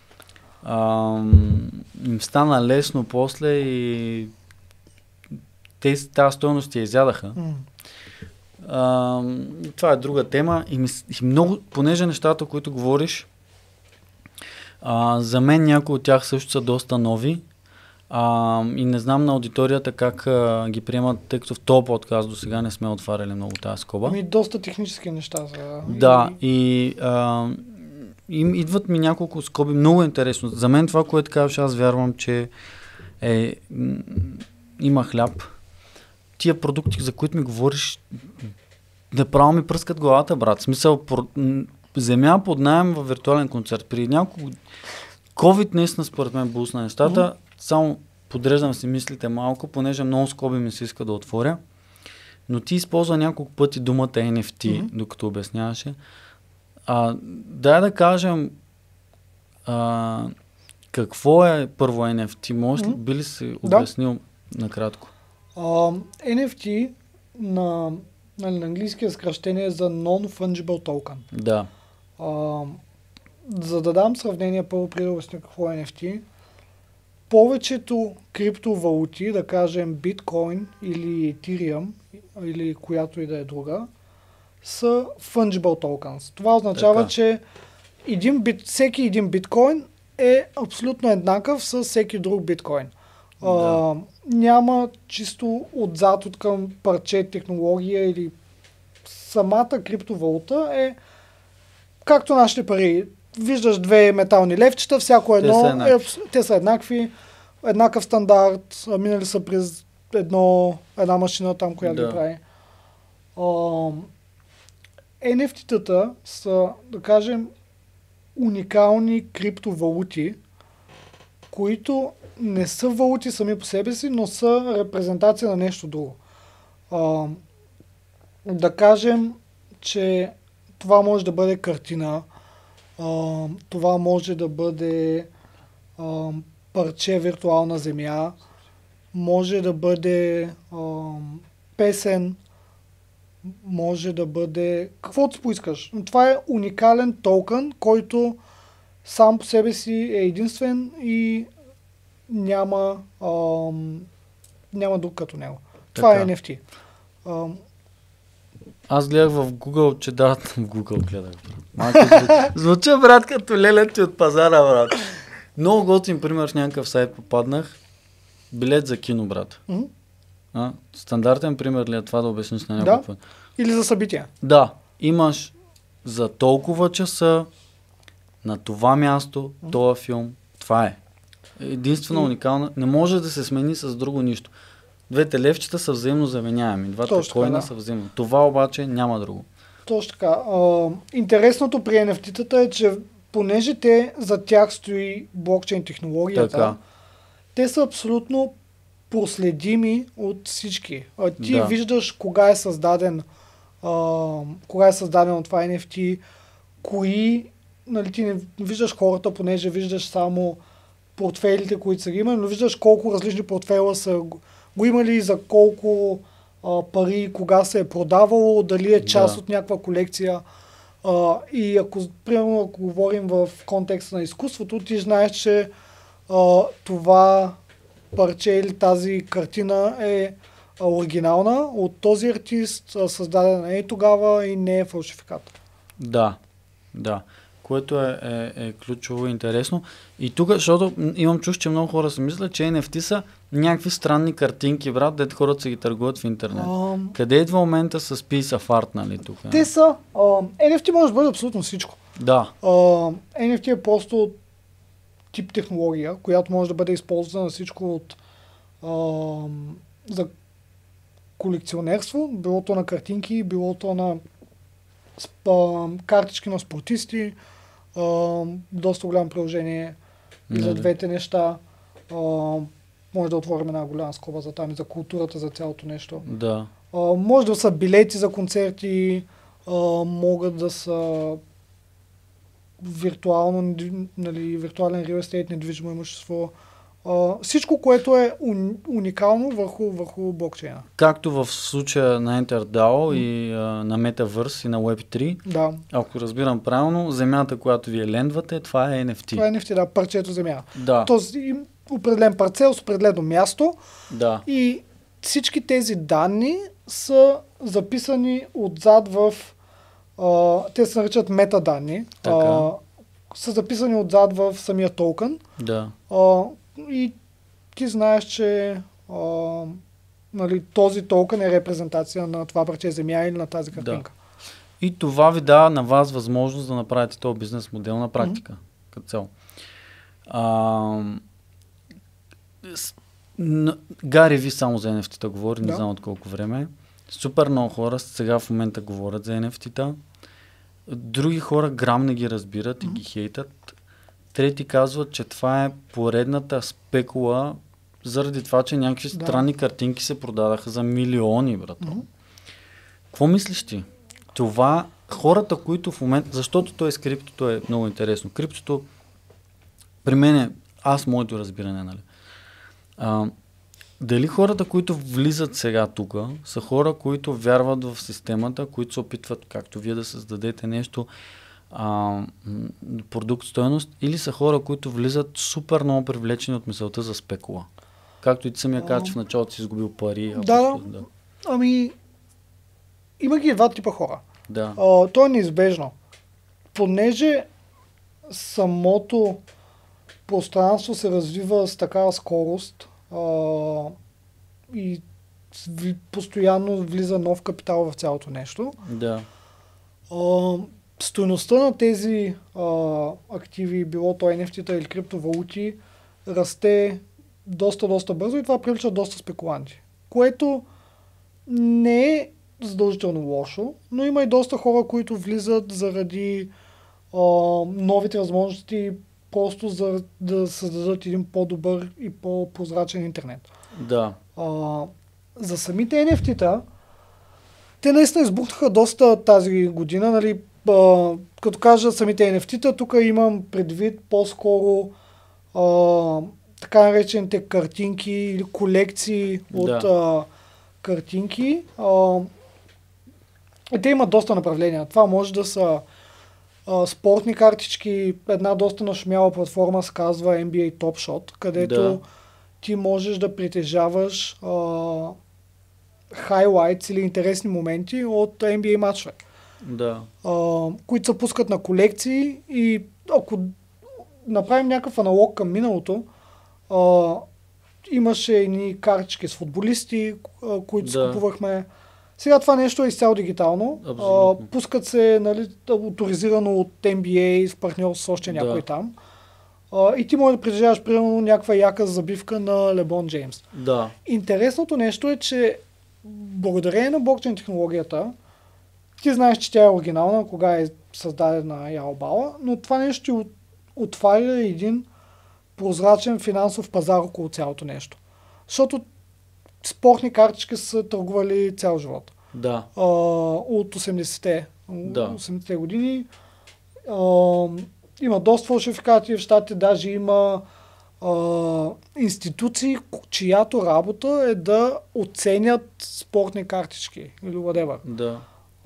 им стана лесно после и тази стойност я изядаха. Това е друга тема и много, понеже нещата, които говориш, за мен някои от тях също са доста нови и не знам на аудиторията как ги приемат, тъй като в този подкаст до сега не сме отваряли много тази скоба. Доста технически неща. Да, и идват ми няколко скоби, много интересно. За мен това, което казваш, аз вярвам, че има хляб. Тия продукти, за които ми говориш, направо ми пръскат главата, брат. В смисъл, земя под наем във виртуален концерт. При няколко COVID наистина според мен бусна нещата. Само подреждам си мислите малко, понеже много скоби ми се иска да отворя. Но ти използва няколко пъти думата NFT, докато обясняваше. Дай да кажем какво е първо NFT. Може ли би ли си обяснил накратко? NFT на английския съкращение е за Non-Fungible Token. Да. За да дам сравнение първо преди да обясня какво е NFT, повечето криптовалути, да кажем Bitcoin или Ethereum или която и да е друга, са fungible tokens. Това означава, че всеки един биткоин е абсолютно еднакъв с всеки друг биткоин. Няма чисто отзад от към парче технология или самата криптовалута е както нашите пари. Виждаш две метални левчета, всяко едно, те са еднакви, еднакъв стандарт, минали са през една машина там, която ги прави. NFT-тата са, да кажем, уникални криптовалути, които не са валути сами по себе си, но са репрезентация на нещо друго. Да кажем, че това може да бъде картина, това може да бъде парче виртуална земя, може да бъде песен, може да бъде каквото си поискаш. Но това е уникален токен, който сам по себе си е единствен и няма друг като него. Това е NFT. Аз гледах в Google, че в Google гледах. Звуча, брат, като лелети от пазара, брат. Много готин пример в някакъв сайт попаднах. Билет за кино, брат. Стандартен пример ли е това да обясниш на някакъв? Да. Или за събития? Да. Имаш за толкова часа на това място, този филм. Това е. Единствено уникална. Не може да се смени с друго нищо. Двете левчета са взаимно заменяеми. Двата коина са взаимно. Това обаче няма друго. Точно така. Интересното при NFT-тата е, че понеже за тях стои блокчейн технологията, те са абсолютно проследими от всички. Ти виждаш кога е създаден това NFT, ти не виждаш хората, понеже виждаш само портфейлите, които са ги имали, но виждаш колко различни портфейла са го имали, за колко пари, кога се е продавало, дали е част от някаква колекция. И примерно, ако говорим в контекста на изкуството, ти знаеш, че това парче или тази картина е оригинална от този артист, създадена тогава и не е фалшификат. Да. което е ключово и интересно. И тук, защото имам чуш, че много хора си мислят, че NFT са някакви странни картинки, брат, дето хората се ги търгуват в интернет. Къде идва момента с Piece of Art, нали, тук? Те са... NFT може да бъде абсолютно всичко. Да. NFT е просто тип технология, която може да бъде използвана на всичко от за колекционерство, било то на картинки, било то на картички на спортисти, доста голямо приложение за двете неща. Може да отворим една голяма скоба за там и за културата, за цялото нещо. Да. Може да са билети за концерти, могат да са виртуален real estate, недвижимо имущество. Всичко, което е уникално върху блокчейна. Както в случая на EnterDAO и на Metaverse и на Web3, да. Ако разбирам правилно, земята, която вие лендвате, това е NFT. Това е NFT, да, парчето земя. Да. Този определен парцел с определено място. Да. И всички тези данни са записани отзад в... те се наричат метаданни. Са записани отзад в самия токен. Да. И ти знаеш, че нали, този токен е репрезентация на това парче земя или на тази картинка. Да. И това ви дава на вас възможност да направите този бизнес модел на практика. Като цяло. Гари Ви само за NFT-та говори, не знам от колко време. Супер много хора сега в момента говорят за NFT-та. Други хора грам не ги разбират и ги хейтат. Трети казват, че това е поредната спекула заради това, че някакви странни картинки се продадаха за милиони, брато. Какво мислиш ти? Това хората, които в момента... Защото той с криптото е много интересно. Криптото при мен е... моето разбиране, нали? Дали хората, които влизат сега тук, са хора, които вярват в системата, които се опитват, както вие, да създадете нещо, продукт стойност, или са хора, които влизат супер много привлечени от мисълта за спекула? Както и ти самия каза, че в началото си изгубил пари. Да. Ами, има ги два типа хора. Да. То е неизбежно. Понеже самото пространство се развива с такава скорост и постоянно влиза нов капитал в цялото нещо. Да. Стойността на тези активи, било то NFT-та или криптовалути, расте доста бързо и това привлича доста спекуланти. Което не е задължително лошо, но има и доста хора, които влизат заради новите възможности, просто за да създадат един по-добър и по-прозрачен интернет. Да. За самите NFT-та, те наистина избухнаха доста тази година, нали, като кажа самите NFT-та, тук имам предвид по-скоро така наречените картинки или колекции от картинки. Те имат доста направления. Това може да са спортни картички, една доста нашумяла платформа се казва NBA Top Shot, където ти можеш да притежаваш хайлайтс или интересни моменти от NBA матчове. Да. Които се пускат на колекции и ако направим някакъв аналог към миналото, имаше едни картички с футболисти, които си купувахме. Сега това нещо е изцяло дигитално. Пускат се, нали, авторизирано от NBA в партньорство с още някой там. И ти можеш да притежаваш примерно някаква яка забивка на Леброн Джеймс. Да. Интересното нещо е, че благодарение на блокчейн технологията, ти знаеш, че тя е оригинална, кога е създадена Ялбала, но това нещо ти отваря един прозрачен финансов пазар около цялото нещо. Защото спортни картички са търгували цял живот. Да. От 80-те години. Има доста фалшификати в щатите, даже има институции, чиято работа е да оценят спортни картички или whatever. Да.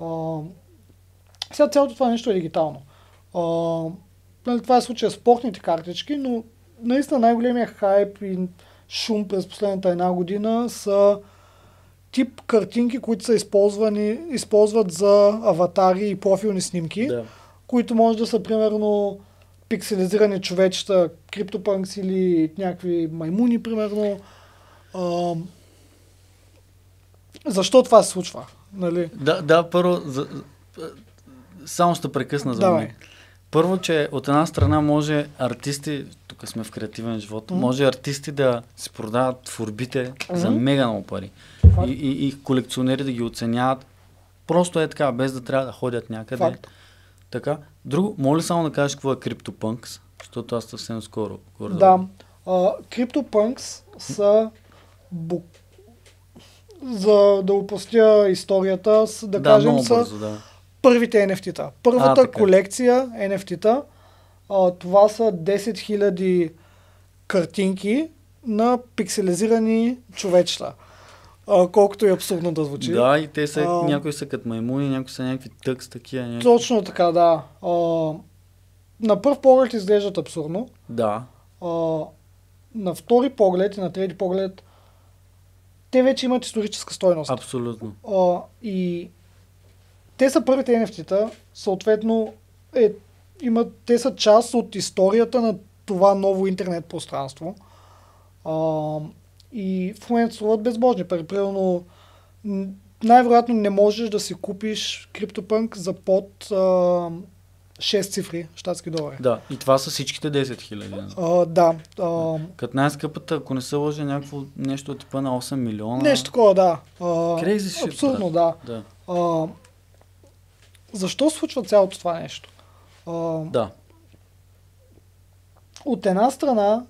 Сега цялото това нещо е дигитално. Това е случая с спортните картички, но наистина най-големия хайп и шум през последната една година са тип картинки, които са използват за аватари и профилни снимки, които може да са примерно пикселизирани човечета, CryptoPunks или някакви маймуни, примерно. Защо това се случва? Нали? Да, първо, само ще прекъсна за момент. Първо, че от една страна може артисти, тук сме в креативен живот, може артисти да си продават творбите за мега много пари. И колекционери да ги оценяват. Просто е така, без да трябва да ходят някъде. Факт. Така. Друго, моля само да кажеш какво е CryptoPunks, защото аз съвсем скоро. Да. CryptoPunks са за да опустя историята, да кажем, са бързо, първите NFT-та. Първата колекция NFT-та, това са 10 000 картинки на пикселизирани човечета. Колкото е абсурдно да звучи. Да, и те са, някои са като маймуни, някои са някакви тъкс, такива. Точно така, да. На пръв поглед изглеждат абсурдно. Да. На втори поглед и на трети поглед те вече имат историческа стойност. Абсолютно. И те са първите NFT-та, съответно те са част от историята на това ново интернет пространство. И в момента струват безбожни пари. Примерно, най-вероятно не можеш да си купиш CryptoPunk за под 6 цифри щатски долари. Да, и това са всичките 10 000. Да. Като най-скъпата, ако не се лъжа, нещо от типа на 8 милиона. Нещо такова, да. Crazy shit. Абсурдно, да. Защо случва цялото това нещо? Да. От една страна,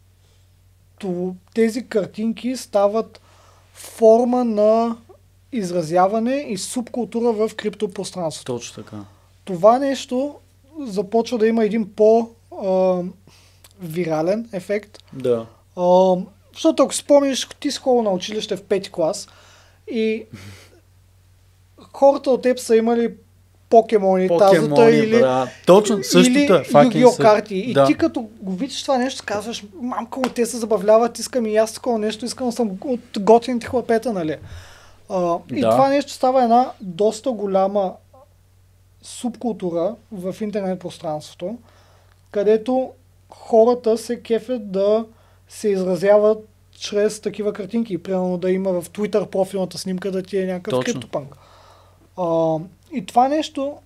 тези картинки стават форма на изразяване и субкултура в криптопространството. Точно така. Това нещо започва да има един по-вирален ефект. Да. Защото ако спомниш, ти си ходил на училище в 5 клас и хората от теб са имали покемони, тазата или точно същото е. Yu-Gi-Oh карти. И ти като го видиш това нещо, казваш, мамка, те се забавляват, искам и аз такова нещо, искам да съм от готините хлапета, нали? И това нещо става една доста голяма субкултура в интернет пространството, където хората се кефят да се изразяват чрез такива картинки. Примерно да има в Twitter профилната снимка да ти е някакъв CryptoPunk. И това нещо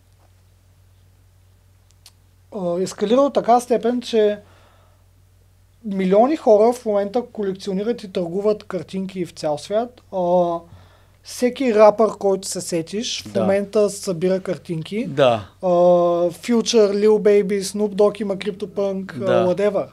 ескалира от така степен, че милиони хора в момента колекционират и търгуват картинки в цял свят. Всеки рапър, който се сетиш, в момента събира картинки. Да. Future, Lil Baby, Snoop Dogg има CryptoPunk, whatever.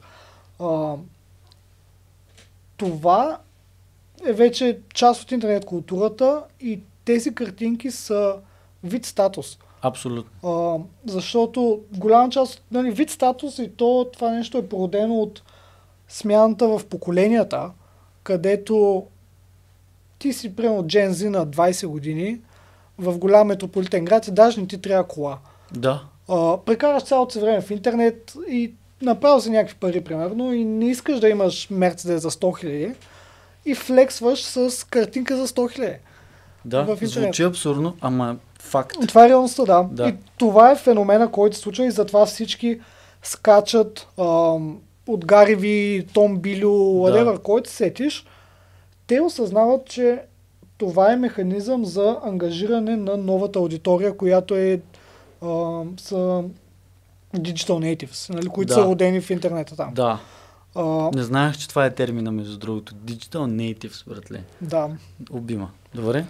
Това е вече част от интернет културата и тези картинки са вид статус. Абсолютно. Защото голяма част, вид статус и това нещо е породено от смяната в поколенията, където ти си, примерно, Gen Z на 20 години в голям метрополитен град и даже не ти трябва кола. Да. Прекараш цялото си време в интернет и направил си някакви пари, примерно, и не искаш да имаш Мерцедес за 100 000 и флексваш с картинка за 100 000. Да, звучи абсурдно, ама факт. Това е реалността, да. И това е феномена, който се случва и затова всички скачат от Гари Ви, Том Билю, whatever, който сетиш. Те осъзнават, че това е механизъм за ангажиране на новата аудитория, която са digital natives, нали, които са родени в интернета там. Да. Не знаех, че това е термина, между другото. Digital natives, братле. Да. Убима. Добре.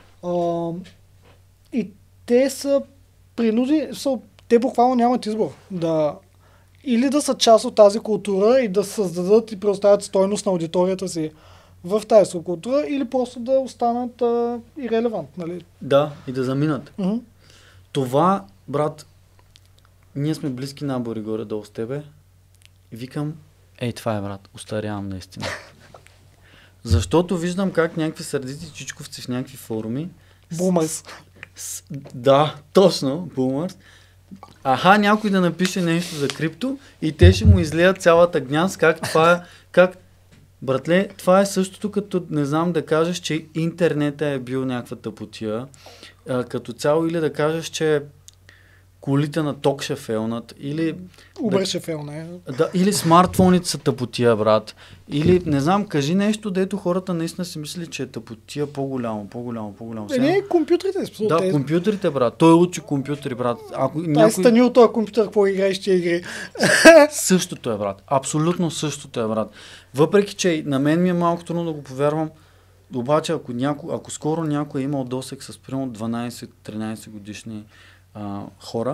И те са принуди, те буквално нямат избор. Или да са част от тази култура и да създадат и предоставят стойност на аудиторията си в тази субкултура, или просто да останат ирелевант. Нали? Да, и да заминат. Това, брат, ние сме близки набори горе-долу с тебе и викам, това е, брат, остарявам наистина. Защото виждам как някакви сърдити чичковци в някакви форуми. Бумърс. Да, точно, бумърс. Някой да напише нещо за крипто и те ще му излеят цялата гняз, как това е, братле, това е същото като, не знам, да кажеш, че интернета е бил някаква тъпотия, като цяло, или да кажеш, че колите на ток ще фелнат, или... Убър ще фелне. Да, или смартфоните са тъпотия, брат. Или, не знам, кажи нещо, дето хората наистина си мисли, че е тъпотия по-голямо. Не, компютрите. Да, компютрите, брат. Той учи компютри, брат. Стани от този компютър, какво играеш тия игри. Същото е, брат. Абсолютно същото е, брат. Въпреки, че на мен ми е малко трудно да го повярвам, обаче ако скоро някой е имал досег с примерно 12-13 годишни хора,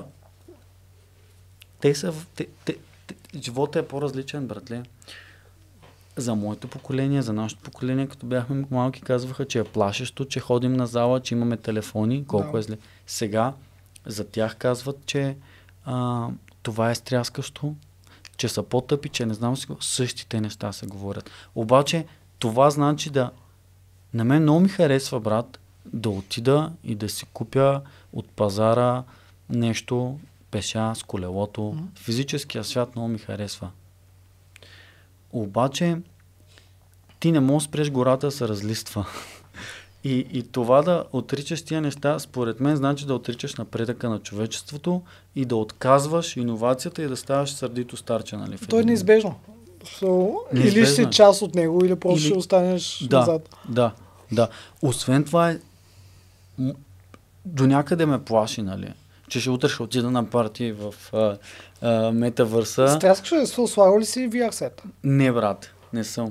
живота е по-различен, братле. За моето поколение, за нашето поколение, като бяхме малки, казваха, че е плашещо, че ходим на зала, че имаме телефони, колко е зле. Сега за тях казват, че това е стряскащо, че са по-тъпи, че не знам си, същите неща се говорят. Обаче това значи на мен много ми харесва, брат, да отида и да си купя от пазара нещо, пеша с колелото. Физическия свят много ми харесва. Обаче ти не можеш да спреш гората да се разлиства. И това да отричаш тия неща, според мен, значи да отричаш напредъка на човечеството и да отказваш иновацията и да ставаш сърдито старче, нали? То е неизбежно. Или си част от него, или просто ще останеш назад. Да. Освен това до някъде ме плаши, нали? Че ще утре ще отида на парти в метавърса. Стряскаш ли слагал ли си VR сет? Не, брат, не съм.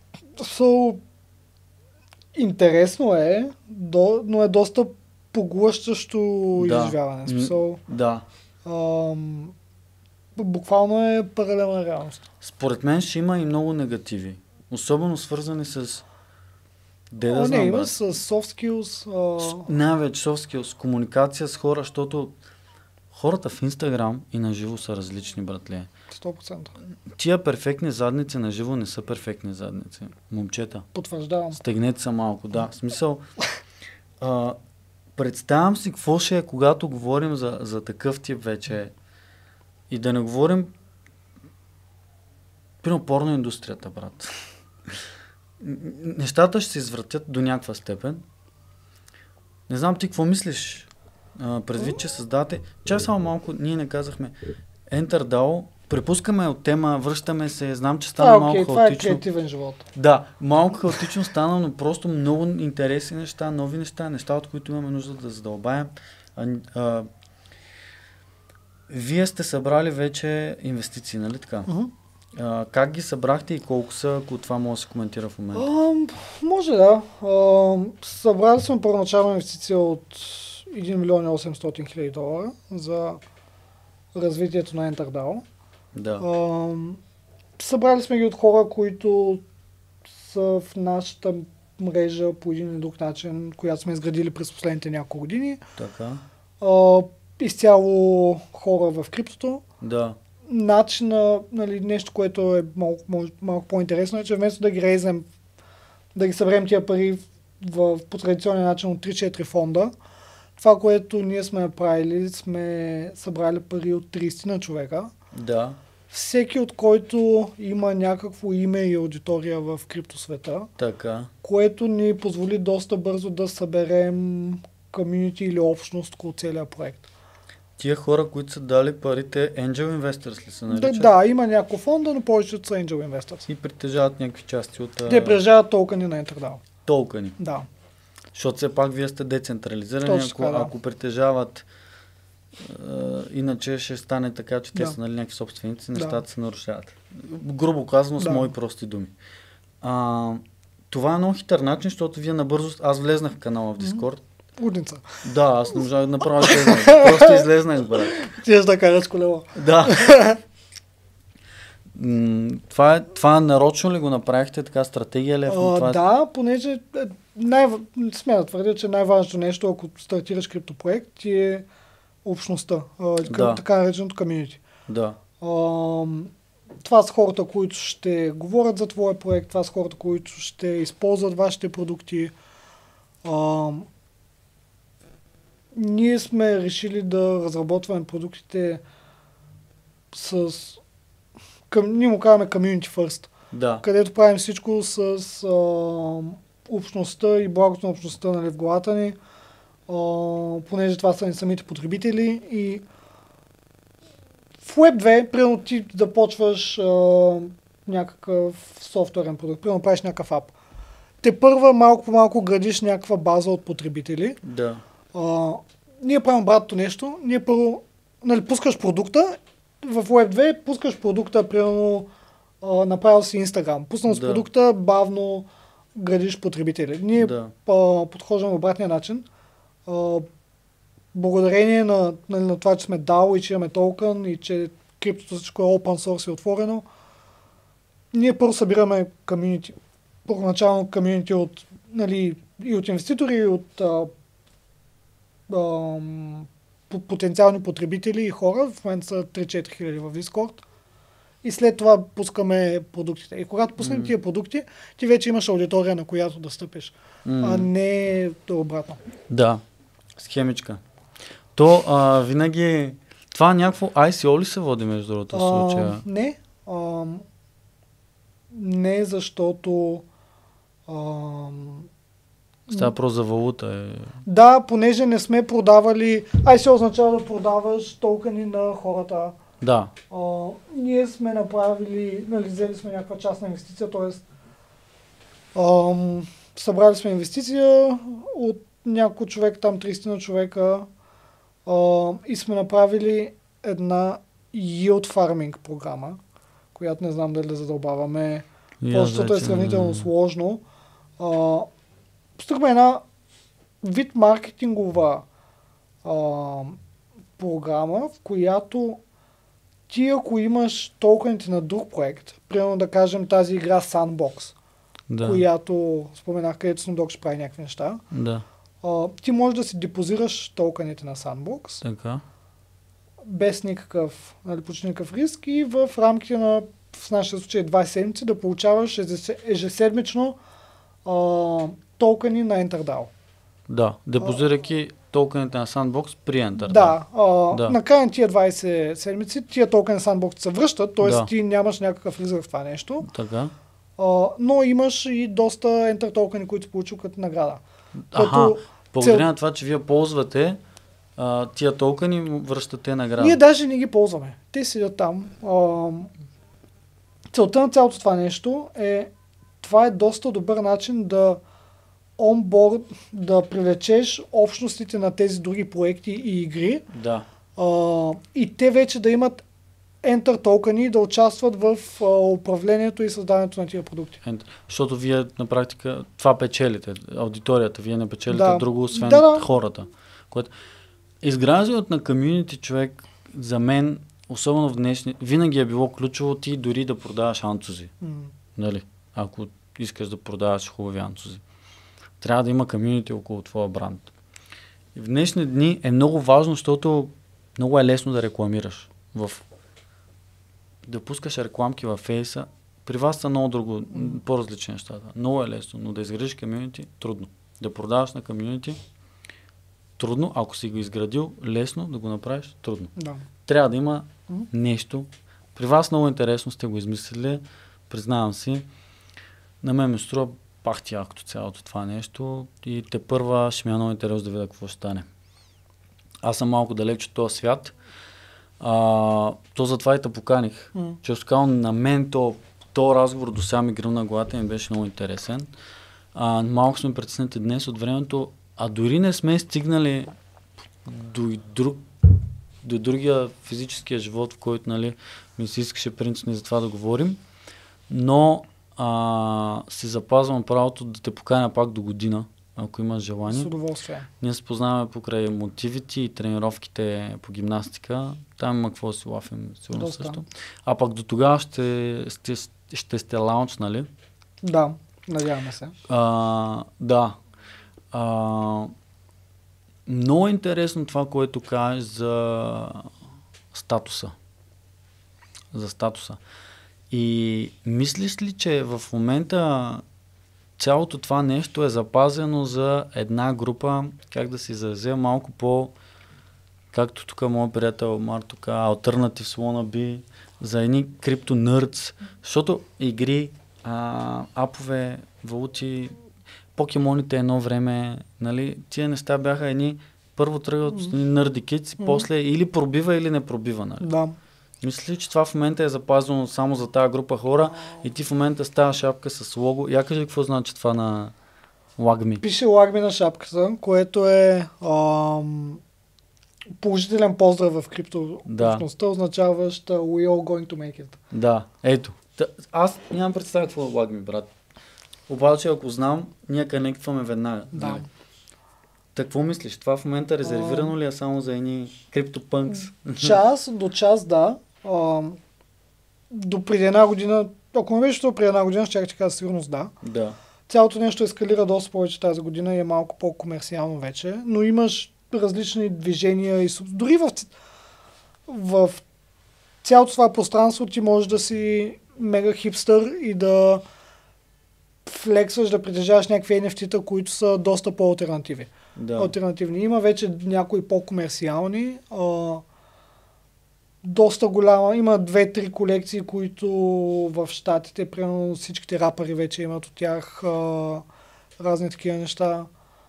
Интересно е, но е доста поглъщащо изживяване. Да. Буквално е паралелна реалност. Според мен ще има и много негативи. Особено свързани с... има с soft skills. Най-вече soft skills, комуникация с хора, защото хората в Инстаграм и на живо са различни, братле. 100%. Тия перфектни задници на живо не са перфектни задници. Момчета. Потвърждавам. Стегнете са малко, да. В смисъл, представям си какво ще е, когато говорим за такъв тип вече. И да не говорим примерно порно индустрията, брат. Нещата ще се извратят до някаква степен. Не знам ти какво мислиш, предвид, че създавате. Чак само малко, ние не казахме Enter DAO, препускаме от тема, връщаме се, знам, че стана малко хаотично. Това е креативен живот. Да, малко хаотично стана, но просто много интересни неща, нови неща, от които имаме нужда да задълбаем. Вие сте събрали вече инвестиции, нали така? Как ги събрахте и колко са, ако това може да се коментира в момента? Може да. Събрали сме първоначална инвестиция от 1 милион и 800 хиляди долара за развитието на EnterDAO. Да. Събрали сме ги от хора, които са в нашата мрежа по един или друг начин, която сме изградили през последните няколко години. Така. Изцяло хора в криптото. Да. Начина, нали, нещо, което е малко по-интересно е, че вместо да ги рейзем, да ги съберем тия пари по традиционния начин от 3-4 фонда, това, което ние сме направили, сме събрали пари от 30 на човека. Да. Всеки от който има някакво име и аудитория в криптосвета, така, което ни позволи доста бързо да съберем комюнити или общност около целия проект. Тия хора, които са дали парите, Angel Investors ли са наричат? Да, има няколко фонда, но повечето са Angel Investors. И притежават някакви части от... Те притежават токени на EnterDAO. Токени? Да. Защото все пак вие сте децентрализирани, ако притежават, иначе ще стане така, че те са, нали, някакви собственици, нещата се нарушават. Грубо казано, с мои прости думи. Това е много хитър начин, защото вие набързо... Аз влезнах в канала в Дискорд. Удница. Да, аз не можах да направя излезнах. Просто излезнах, брат. Ти да караш колело. Да. Това нарочно ли го направихте, така стратегия ли? Да, понеже смея да твърдя, че най-важното нещо, ако стартираш криптопроект, е общността, така нареченото комюнити. Да. Това са хората, които ще говорят за твоя проект, това са хората, които ще използват вашите продукти. Ние сме решили да разработваме продуктите ние му казваме Community First, където правим всичко с общността и благото на общността, нали, в главата ни, понеже това са самите потребители и в Web 2, примерно ти да почваш някакъв софтуерен продукт, примерно правиш някакъв ап. Те първа малко по малко градиш някаква база от потребители. Да. Ние правим обратното нещо. Ние първо пускаш продукта, в Web 2 пускаш продукта, примерно направил си Instagram. Пуснал с продукта, бавно градиш потребители. Ние подхождаме обратния начин. Благодарение на това, че сме DAO и че имаме токен и че криптото всичко е open source и отворено, ние първо събираме комюнити. Първоначално комюнити от, и от инвеститори, и от потенциални потребители и хора. В момента са 3-4 хиляди в Discord. И след това пускаме продуктите. И когато пуснем тия продукти, ти вече имаш аудитория, на която да стъпиш. А не обратно. Да, схемичка. То винаги... Това някакво ICO ли се води между другото случая? Не. Не, защото... Става просто за валута. Да, понеже не сме продавали... ICO означава да продаваш токени на хората. Да. Ние сме направили... взели сме някаква частна инвестиция, т.е. събрали сме инвестиция от няколко човек, там 30 на човека, и сме направили една yield farming програма, която не знам дали да задълбаваме, защото е сравнително сложно. Постигаме една вид маркетингова програма, в която ти, ако имаш токените на друг проект, примерно да кажем тази игра Sandbox, която споменах, където Snoop Dogg ще прави някакви неща, ти можеш да си депозираш токените на Sandbox, така, без никакъв, почти никакъв риск, и в рамките на, в нашия случай 20 седмици, да получаваш ежеседмично токени на EnterDAO. Да, депозирайки токените на Sandbox при EnterDAO. Да, накрая на тия 20 седмици, тия токени на Sandbox се връщат, т.е. ти нямаш някакъв риск в това нещо. Така. Но имаш и доста Enter токени, които си получил като награда. Благодаря на това, че вие ползвате тия токени, връщате награда. Ние даже не ги ползваме. Те седят там. Целта на цялото това нещо това е доста добър начин да онборд, да привлечеш общностите на тези други проекти и игри. Да. И те вече да имат Enter токени, да участват в управлението и създаването на тия продукти. Защото вие на практика това печелите, аудиторията, вие не печелите друго, освен хората. Изграждането на комюнити, човек, за мен, особено в днешни, винаги е било ключово ти дори да продаваш анцузи. Нали? Ако искаш да продаваш хубави анцузи. Трябва да има комюнити около твоя бранд. И в днешни дни е много важно, защото много е лесно да рекламираш. Да пускаш рекламки във фейса, при вас са много по-различни нещата. Много е лесно, но да изградиш комюнити, трудно. Да продаваш на комюнити, трудно. Ако си го изградил, лесно да го направиш, трудно. Да. Трябва да има нещо. При вас много интересно сте го измислили, признавам си. На мен ме струва пахти якото цялото това нещо и тепърва ще ми е много интересно да видя какво ще стане. Аз съм малко далеч от този свят. То затова и те поканих. Често казвам, на мен то разговор до сега ми гръмна главата и ми беше много интересен. Малко сме притеснати днес от времето, дори не сме стигнали до другия физическия живот, в който ми се искаше принципно за това да говорим, но си запазвам правото да те поканя пак до година, ако имаш желание. С удоволствие. Ние се познаваме покрай мотивите и тренировките по гимнастика. Там има какво си лафим, сигурно също. А пак до тогава ще сте лаунчнали. Да, надяваме се. Да. Много интересно това, което кажеш за статуса. И мислиш ли, че в момента цялото това нещо е запазено за една група, как да се изразя, малко както тук моят приятел Марто каза, Alternative Wannabe, за едни крипто нърдс, защото игри, апове, валути, покемоните едно време, тия неща бяха едни, първо тръгват нърди кици, после или пробива, или не пробива. Да. Мисля ли, че това в момента е запазено само за тази група хора и ти в момента с тази шапка с лого. Я кажи какво значи това на LAGMI. Пише LAGMI на шапката, което е положителен поздрав в криптообщността, означаващ we all going to make it. Да, ето. Аз нямам представя какво е LAGMI, брат. Обаче, ако знам, ние конектваме веднага. Да. Какво мислиш? Това в момента резервирано ли е само за едни криптопънкс? До час, да. До преди една година, ако ме беше преди една година, ще кажа сигурност да. Да. Цялото нещо ескалира доста повече тази година и е малко по-комерциално вече, но имаш различни движения и дори в цялото това пространство ти можеш да си мега хипстър и да флексваш, да притежаваш някакви NFT-та, които са доста по-алтернативи. Да. Алтернативни. Има вече някои по-комерциални. Доста голяма. Има 2-3 колекции, които в щатите, примерно всичките рапъри вече имат от тях разни такива неща.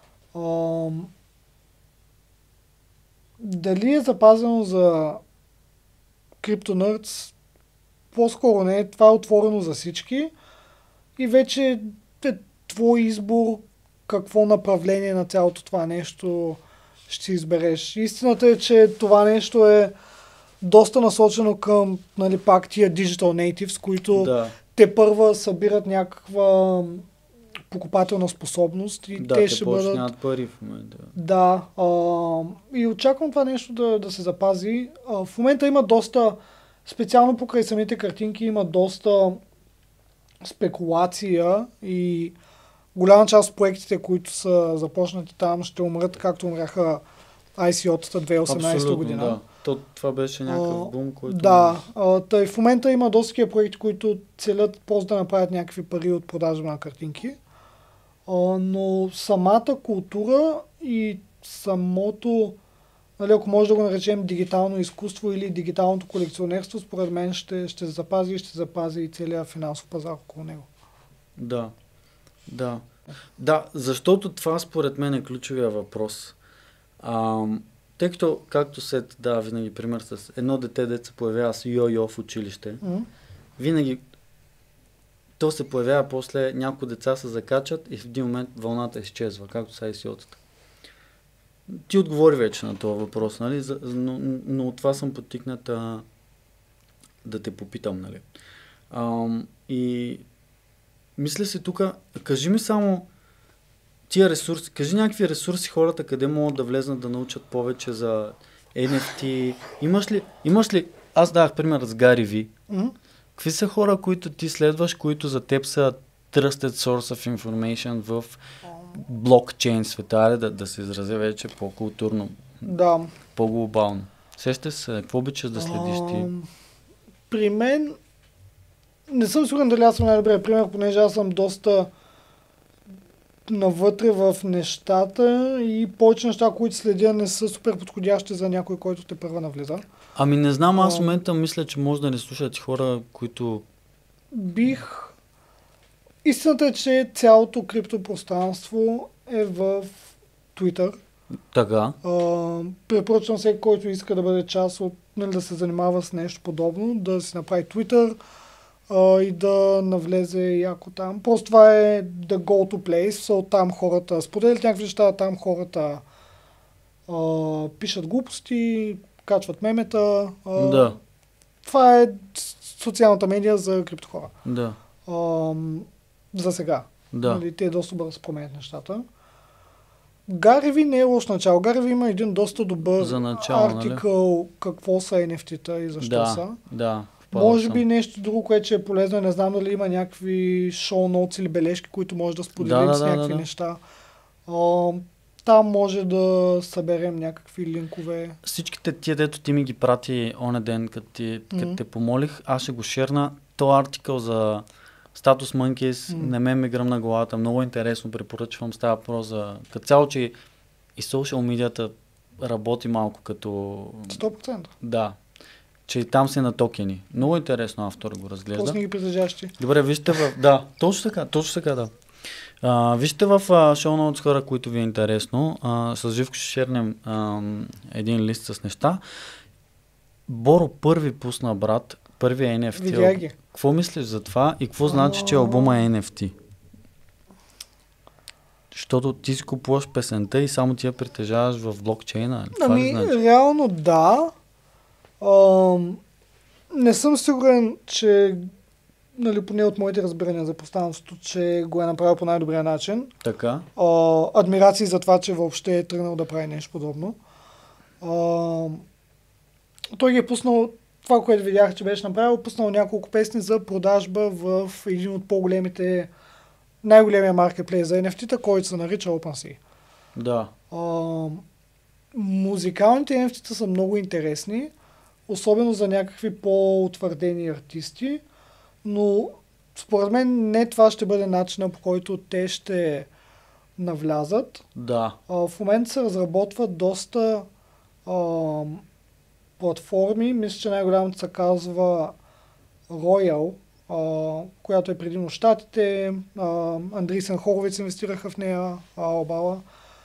Дали е запазено за CryptoNerds? По-скоро не. Това е отворено за всички. И вече е твой избор какво направление на цялото това нещо ще избереш. Истината е, че това нещо е доста насочено към, нали, пак тия digital natives, които те първа събират някаква покупателна способност и те ще бъдат... нямат пари в момента. Да. И очаквам това нещо да се запази. В момента има доста, специално покрай самите картинки, има доста спекулация и голяма част от проектите, които са започнати там, ще умрат, както умряха ICO-тата 2018 година. Да. Това беше някакъв бум, който... Да. Тъй в момента има доста такива проекти, които целят просто да направят някакви пари от продажба на картинки. Но самата култура и самото, нали, ако може да го наречем дигитално изкуство или дигиталното колекционерство, според мен ще се запази и ще запази и целият финансов пазар около него. Да. Да, защото това според мен е ключовия въпрос. Тъй като, както Сет дава винаги пример с едно дете, дето се появява с йо-йо в училище, винаги то се появява, после няколко деца се закачат и в един момент вълната изчезва, както са ICO-тата. Ти отговори вече на този въпрос, нали? Но от това съм подтикната да те попитам, нали? И мисля си тук, кажи ми само тия ресурси, кажи някакви ресурси хората, къде могат да влезнат да научат повече за NFT. Имаш ли, аз давах пример с Гари Ви. Какви са хора, които ти следваш, които за теб са trusted source of information в блокчейн света, да се изразя вече по-културно, по-глобално? Сеща се, какво обичаш да следиш ти? При мен не съм сигурен дали аз съм най-добре пример, понеже аз съм доста навътре в нещата и повече неща, които следя, не са супер подходящи за някой, който те първа навлиза. Ами не знам, аз в момента мисля, че може да не слушат хора, които... Истината е, че цялото криптопространство е в Twitter. Така. Препоръчвам всеки, който иска да бъде част от, нали, да се занимава с нещо подобно, да си направи Twitter и да навлезе яко там. Просто това е the go-to place, там хората споделят някакви неща, там хората пишат глупости, качват мемета. Това е социалната медия за криптохора. Да. За сега. Да. Нали, те доста бързо променят нещата. Гари Ви не е лош начало. Гари Ви има един доста добър артикъл, нали? Какво са NFT-та и защо са. Да. Може би нещо друго, което ще е полезно. Не знам дали има някакви шоу-ноутс или бележки, които може да споделим с някакви неща. Там може да съберем някакви линкове. Всичките тия, дето ти ми ги прати оня ден, като те помолих, аз ще го шерна. То артикъл за Status Monkeys не ме гръмна главата. Много интересно, препоръчвам. Става въпрос за... Като цяло, че и социал медията работи малко като... 100%. Да. Че и там си на токени. Много интересно автор го разглежда. После ги притежащи. Добре, вижте в... Да, точно така, да. Вижте в шоу-ноутс хора, които ви е интересно. С Живко ще шернем един лист с неща. Боро първи пусна, брат, първи NFT. Видях ги. Какво мислиш за това и какво значи, че албума е NFT? Защото ти си купуваш песента и само ти я притежаваш в блокчейна. Това ли значи? Реално да. Не съм сигурен, че нали, поне от моите разбирания за пространството, че го е направил по най-добрия начин. Така. Адмирации за това, че въобще е тръгнал да прави нещо подобно. Той ги е пуснал, това, което видях, че беше направил, пуснал няколко песни за продажба в един от по-големите, най-големия маркетплейс за NFT-та, който се нарича OpenSea. Да. Музикалните NFT-та са много интересни, особено за някакви по-утвърдени артисти, но според мен не това ще бъде начинът, по който те ще навлязат. Да. В момента се разработват доста платформи. Мисля, че най-голямата се казва Royal, която е предимно в Щатите. Андрисен Хоровиц инвестираха в нея, Обала.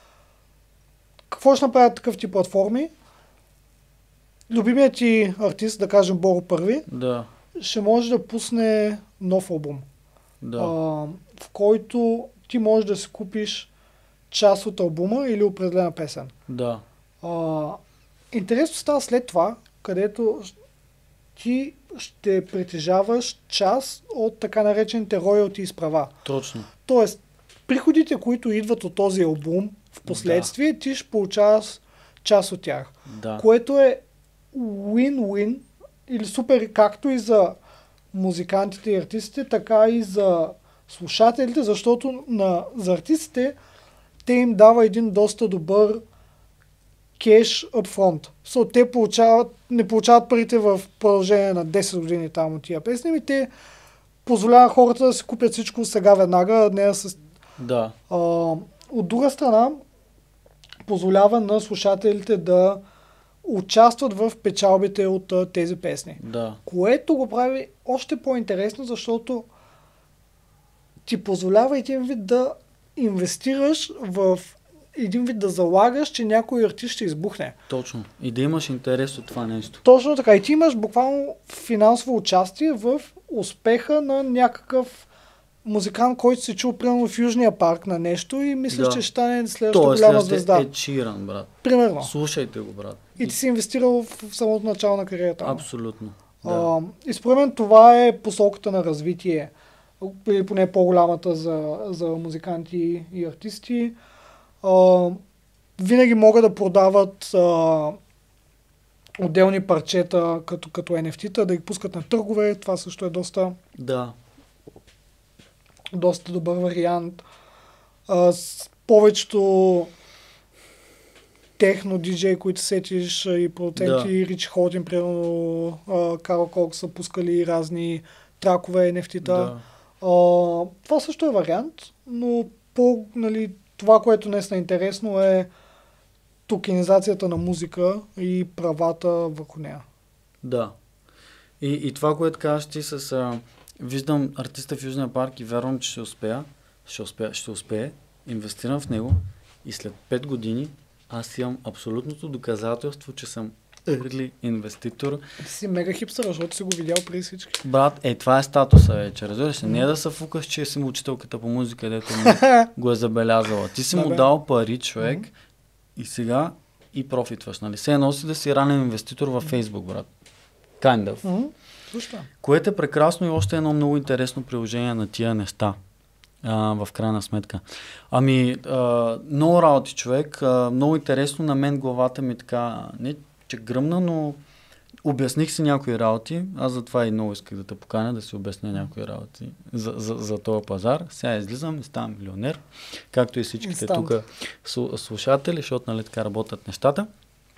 Какво ще направят такъв тип платформи? Любимият ти артист, да кажем Боро Първи, Да. ще може да пусне нов албум, Да. в който ти можеш да си купиш част от албума или определена песен. Да. Интересно става след това, където ти ще притежаваш част от така наречените роялти права. Точно. Тоест, приходите, които идват от този албум, в последствие ти ще получаваш част от тях. Да. Което е win-win или супер както и за музикантите и артистите, така и за слушателите, защото за артистите те им дава един доста добър кеш upfront. Те не получават парите в продължение на 10 години там от тия песни, и те позволяват хората да си купят всичко сега веднага, не да се... Да. От друга страна, позволява на слушателите да участват в печалбите от тези песни. Да. Което го прави още по-интересно, защото ти позволява един вид да инвестираш в един вид да залагаш, че някой артист ще избухне. Точно. И да имаш интерес от това нещо. Точно така. И ти имаш буквално финансово участие в успеха на някакъв музикант, който се чул примерно в Южния парк на нещо и мислиш, че ще стане следващата голяма звезда. Ед Ширан, брат. Примерно. Слушайте го, брат. И ти си инвестирал в самото начало на кариерата. Абсолютно. Да. И според мен това е посоката на развитие, или поне по-голямата за музиканти и артисти. Винаги могат да продават отделни парчета като NFT-та, да ги пускат на търгове. Това също е доста добър вариант. С повечето техно диджеи, които сетиш и продуценти, Рич Холдин, примерно Карл Колк са пускали разни тракове, NFT-та. Това също е вариант, но това, което днес е интересно е токенизацията на музика и правата върху нея. Да. И това, което казваш ти виждам артиста в Южния парк и вярвам, че ще успее, инвестирам в него и след 5 години аз имам абсолютното доказателство, че съм early инвеститор. Ти си мега хипстър, защото си го видял при всички. Брат, това е статуса вече, разбираш. Не е да се фукаш, че си учителката по музика, дето го е забелязала. Ти си му дал пари, човек, и сега и профитваш, нали? Се носи да си ранен инвеститор във Facebook, брат. Kind of. Което е прекрасно и още едно много интересно приложение на тия неща. В крайна сметка. Много работи, човек. Много интересно. На мен главата ми така, не че гръмна, но обясних си някои работи. Аз затова и много исках да те поканя да си обясня някои работи за този пазар. Сега излизам и ставам милионер, както и всичките тук слушатели, защото нали така работят нещата.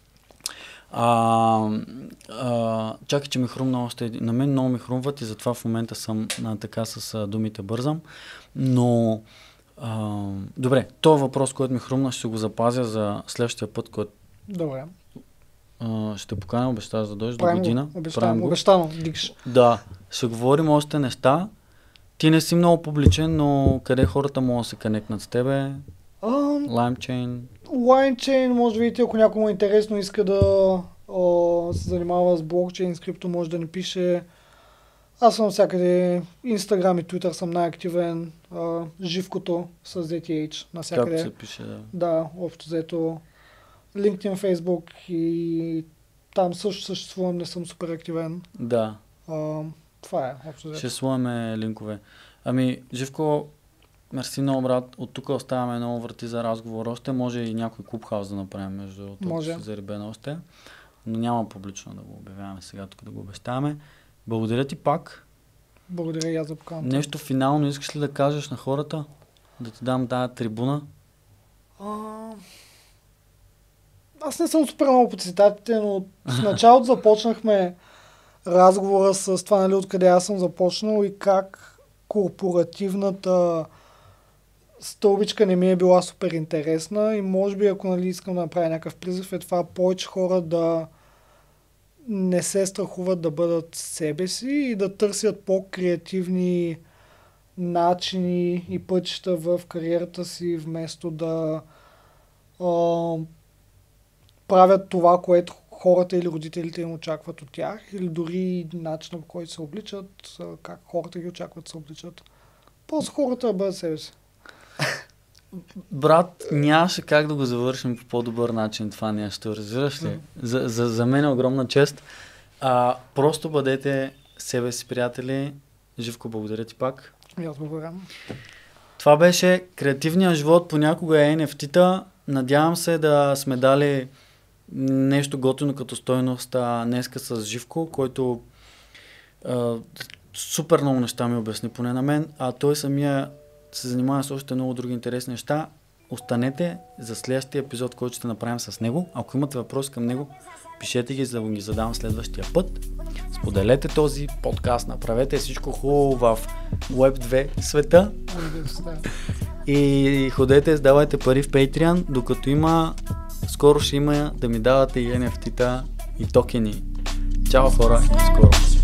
Чакай, че ми хрумна още един. На мен много ми хрумват и затова в момента съм така с думите бързам. Но добре, този въпрос, който ми хрумна, ще го запазя за следващия път, който добре. Ще поканя, обещаваш да дойдеш до година. Обещано, дикш. Да, ще говорим още неща. Ти не си много публичен, но къде хората могат да се конектнат с тебе? LimeChain. LimeChain, може да видите, ако някой му е интересно, иска да се занимава с блокчейн, с крипто, може да ни пише. Аз съм всякъде, Instagram и Twitter съм най-активен, Живкото с ZTH навсякъде. Както се пише, да. Да, общо взето. LinkedIn, Facebook и там също съществувам, не съм супер активен. Да. Това е общо взето. Ще сложим линкове. Ами, Живко, мерси много, брат. От тук оставяме много врати за разговор. Още може и някой клубхаус да направим, между другото. Може. Ще заребен още. Но няма публично да го обявяваме сега, тук да го обещаваме. Благодаря ти пак. Благодаря и аз за поканата. Нещо финално искаш ли да кажеш на хората? Да ти дам тази трибуна? Аз не съм супер много по цитатите, но в началото започнахме разговора с това, нали, откъде аз съм започнал и как корпоративната стълбичка не ми е била супер интересна и може би, ако нали, искам да направя някакъв призив, е това повече хора да не се страхуват да бъдат себе си и да търсят по-креативни начини и пътища в кариерата си, вместо да правят това, което хората или родителите им очакват от тях, или дори начина, по който се обличат, как хората ги очакват да се обличат. Просто хората да бъдат себе си. Брат, нямаше как да го завършим по по-добър начин това нещо, разбираш ли? За мен е огромна чест. Просто бъдете себе си, приятели. Живко, благодаря ти пак. И аз благодаря. Това беше креативният живот, понякога е NFT-та. Надявам се да сме дали нещо готино като стойност днеска с Живко, който супер много неща ми обясни, поне на мен, а той самия се занимава с още много други интересни неща. Останете за следващия епизод, който ще направим с него. Ако имате въпрос към него, пишете ги, за да ги задам следващия път. Споделете този подкаст, направете всичко хубаво в Web 2 света и ходете, давайте пари в Patreon, докато има, скоро ще има да ми давате и NFT-та и токени. Чао хора, скоро!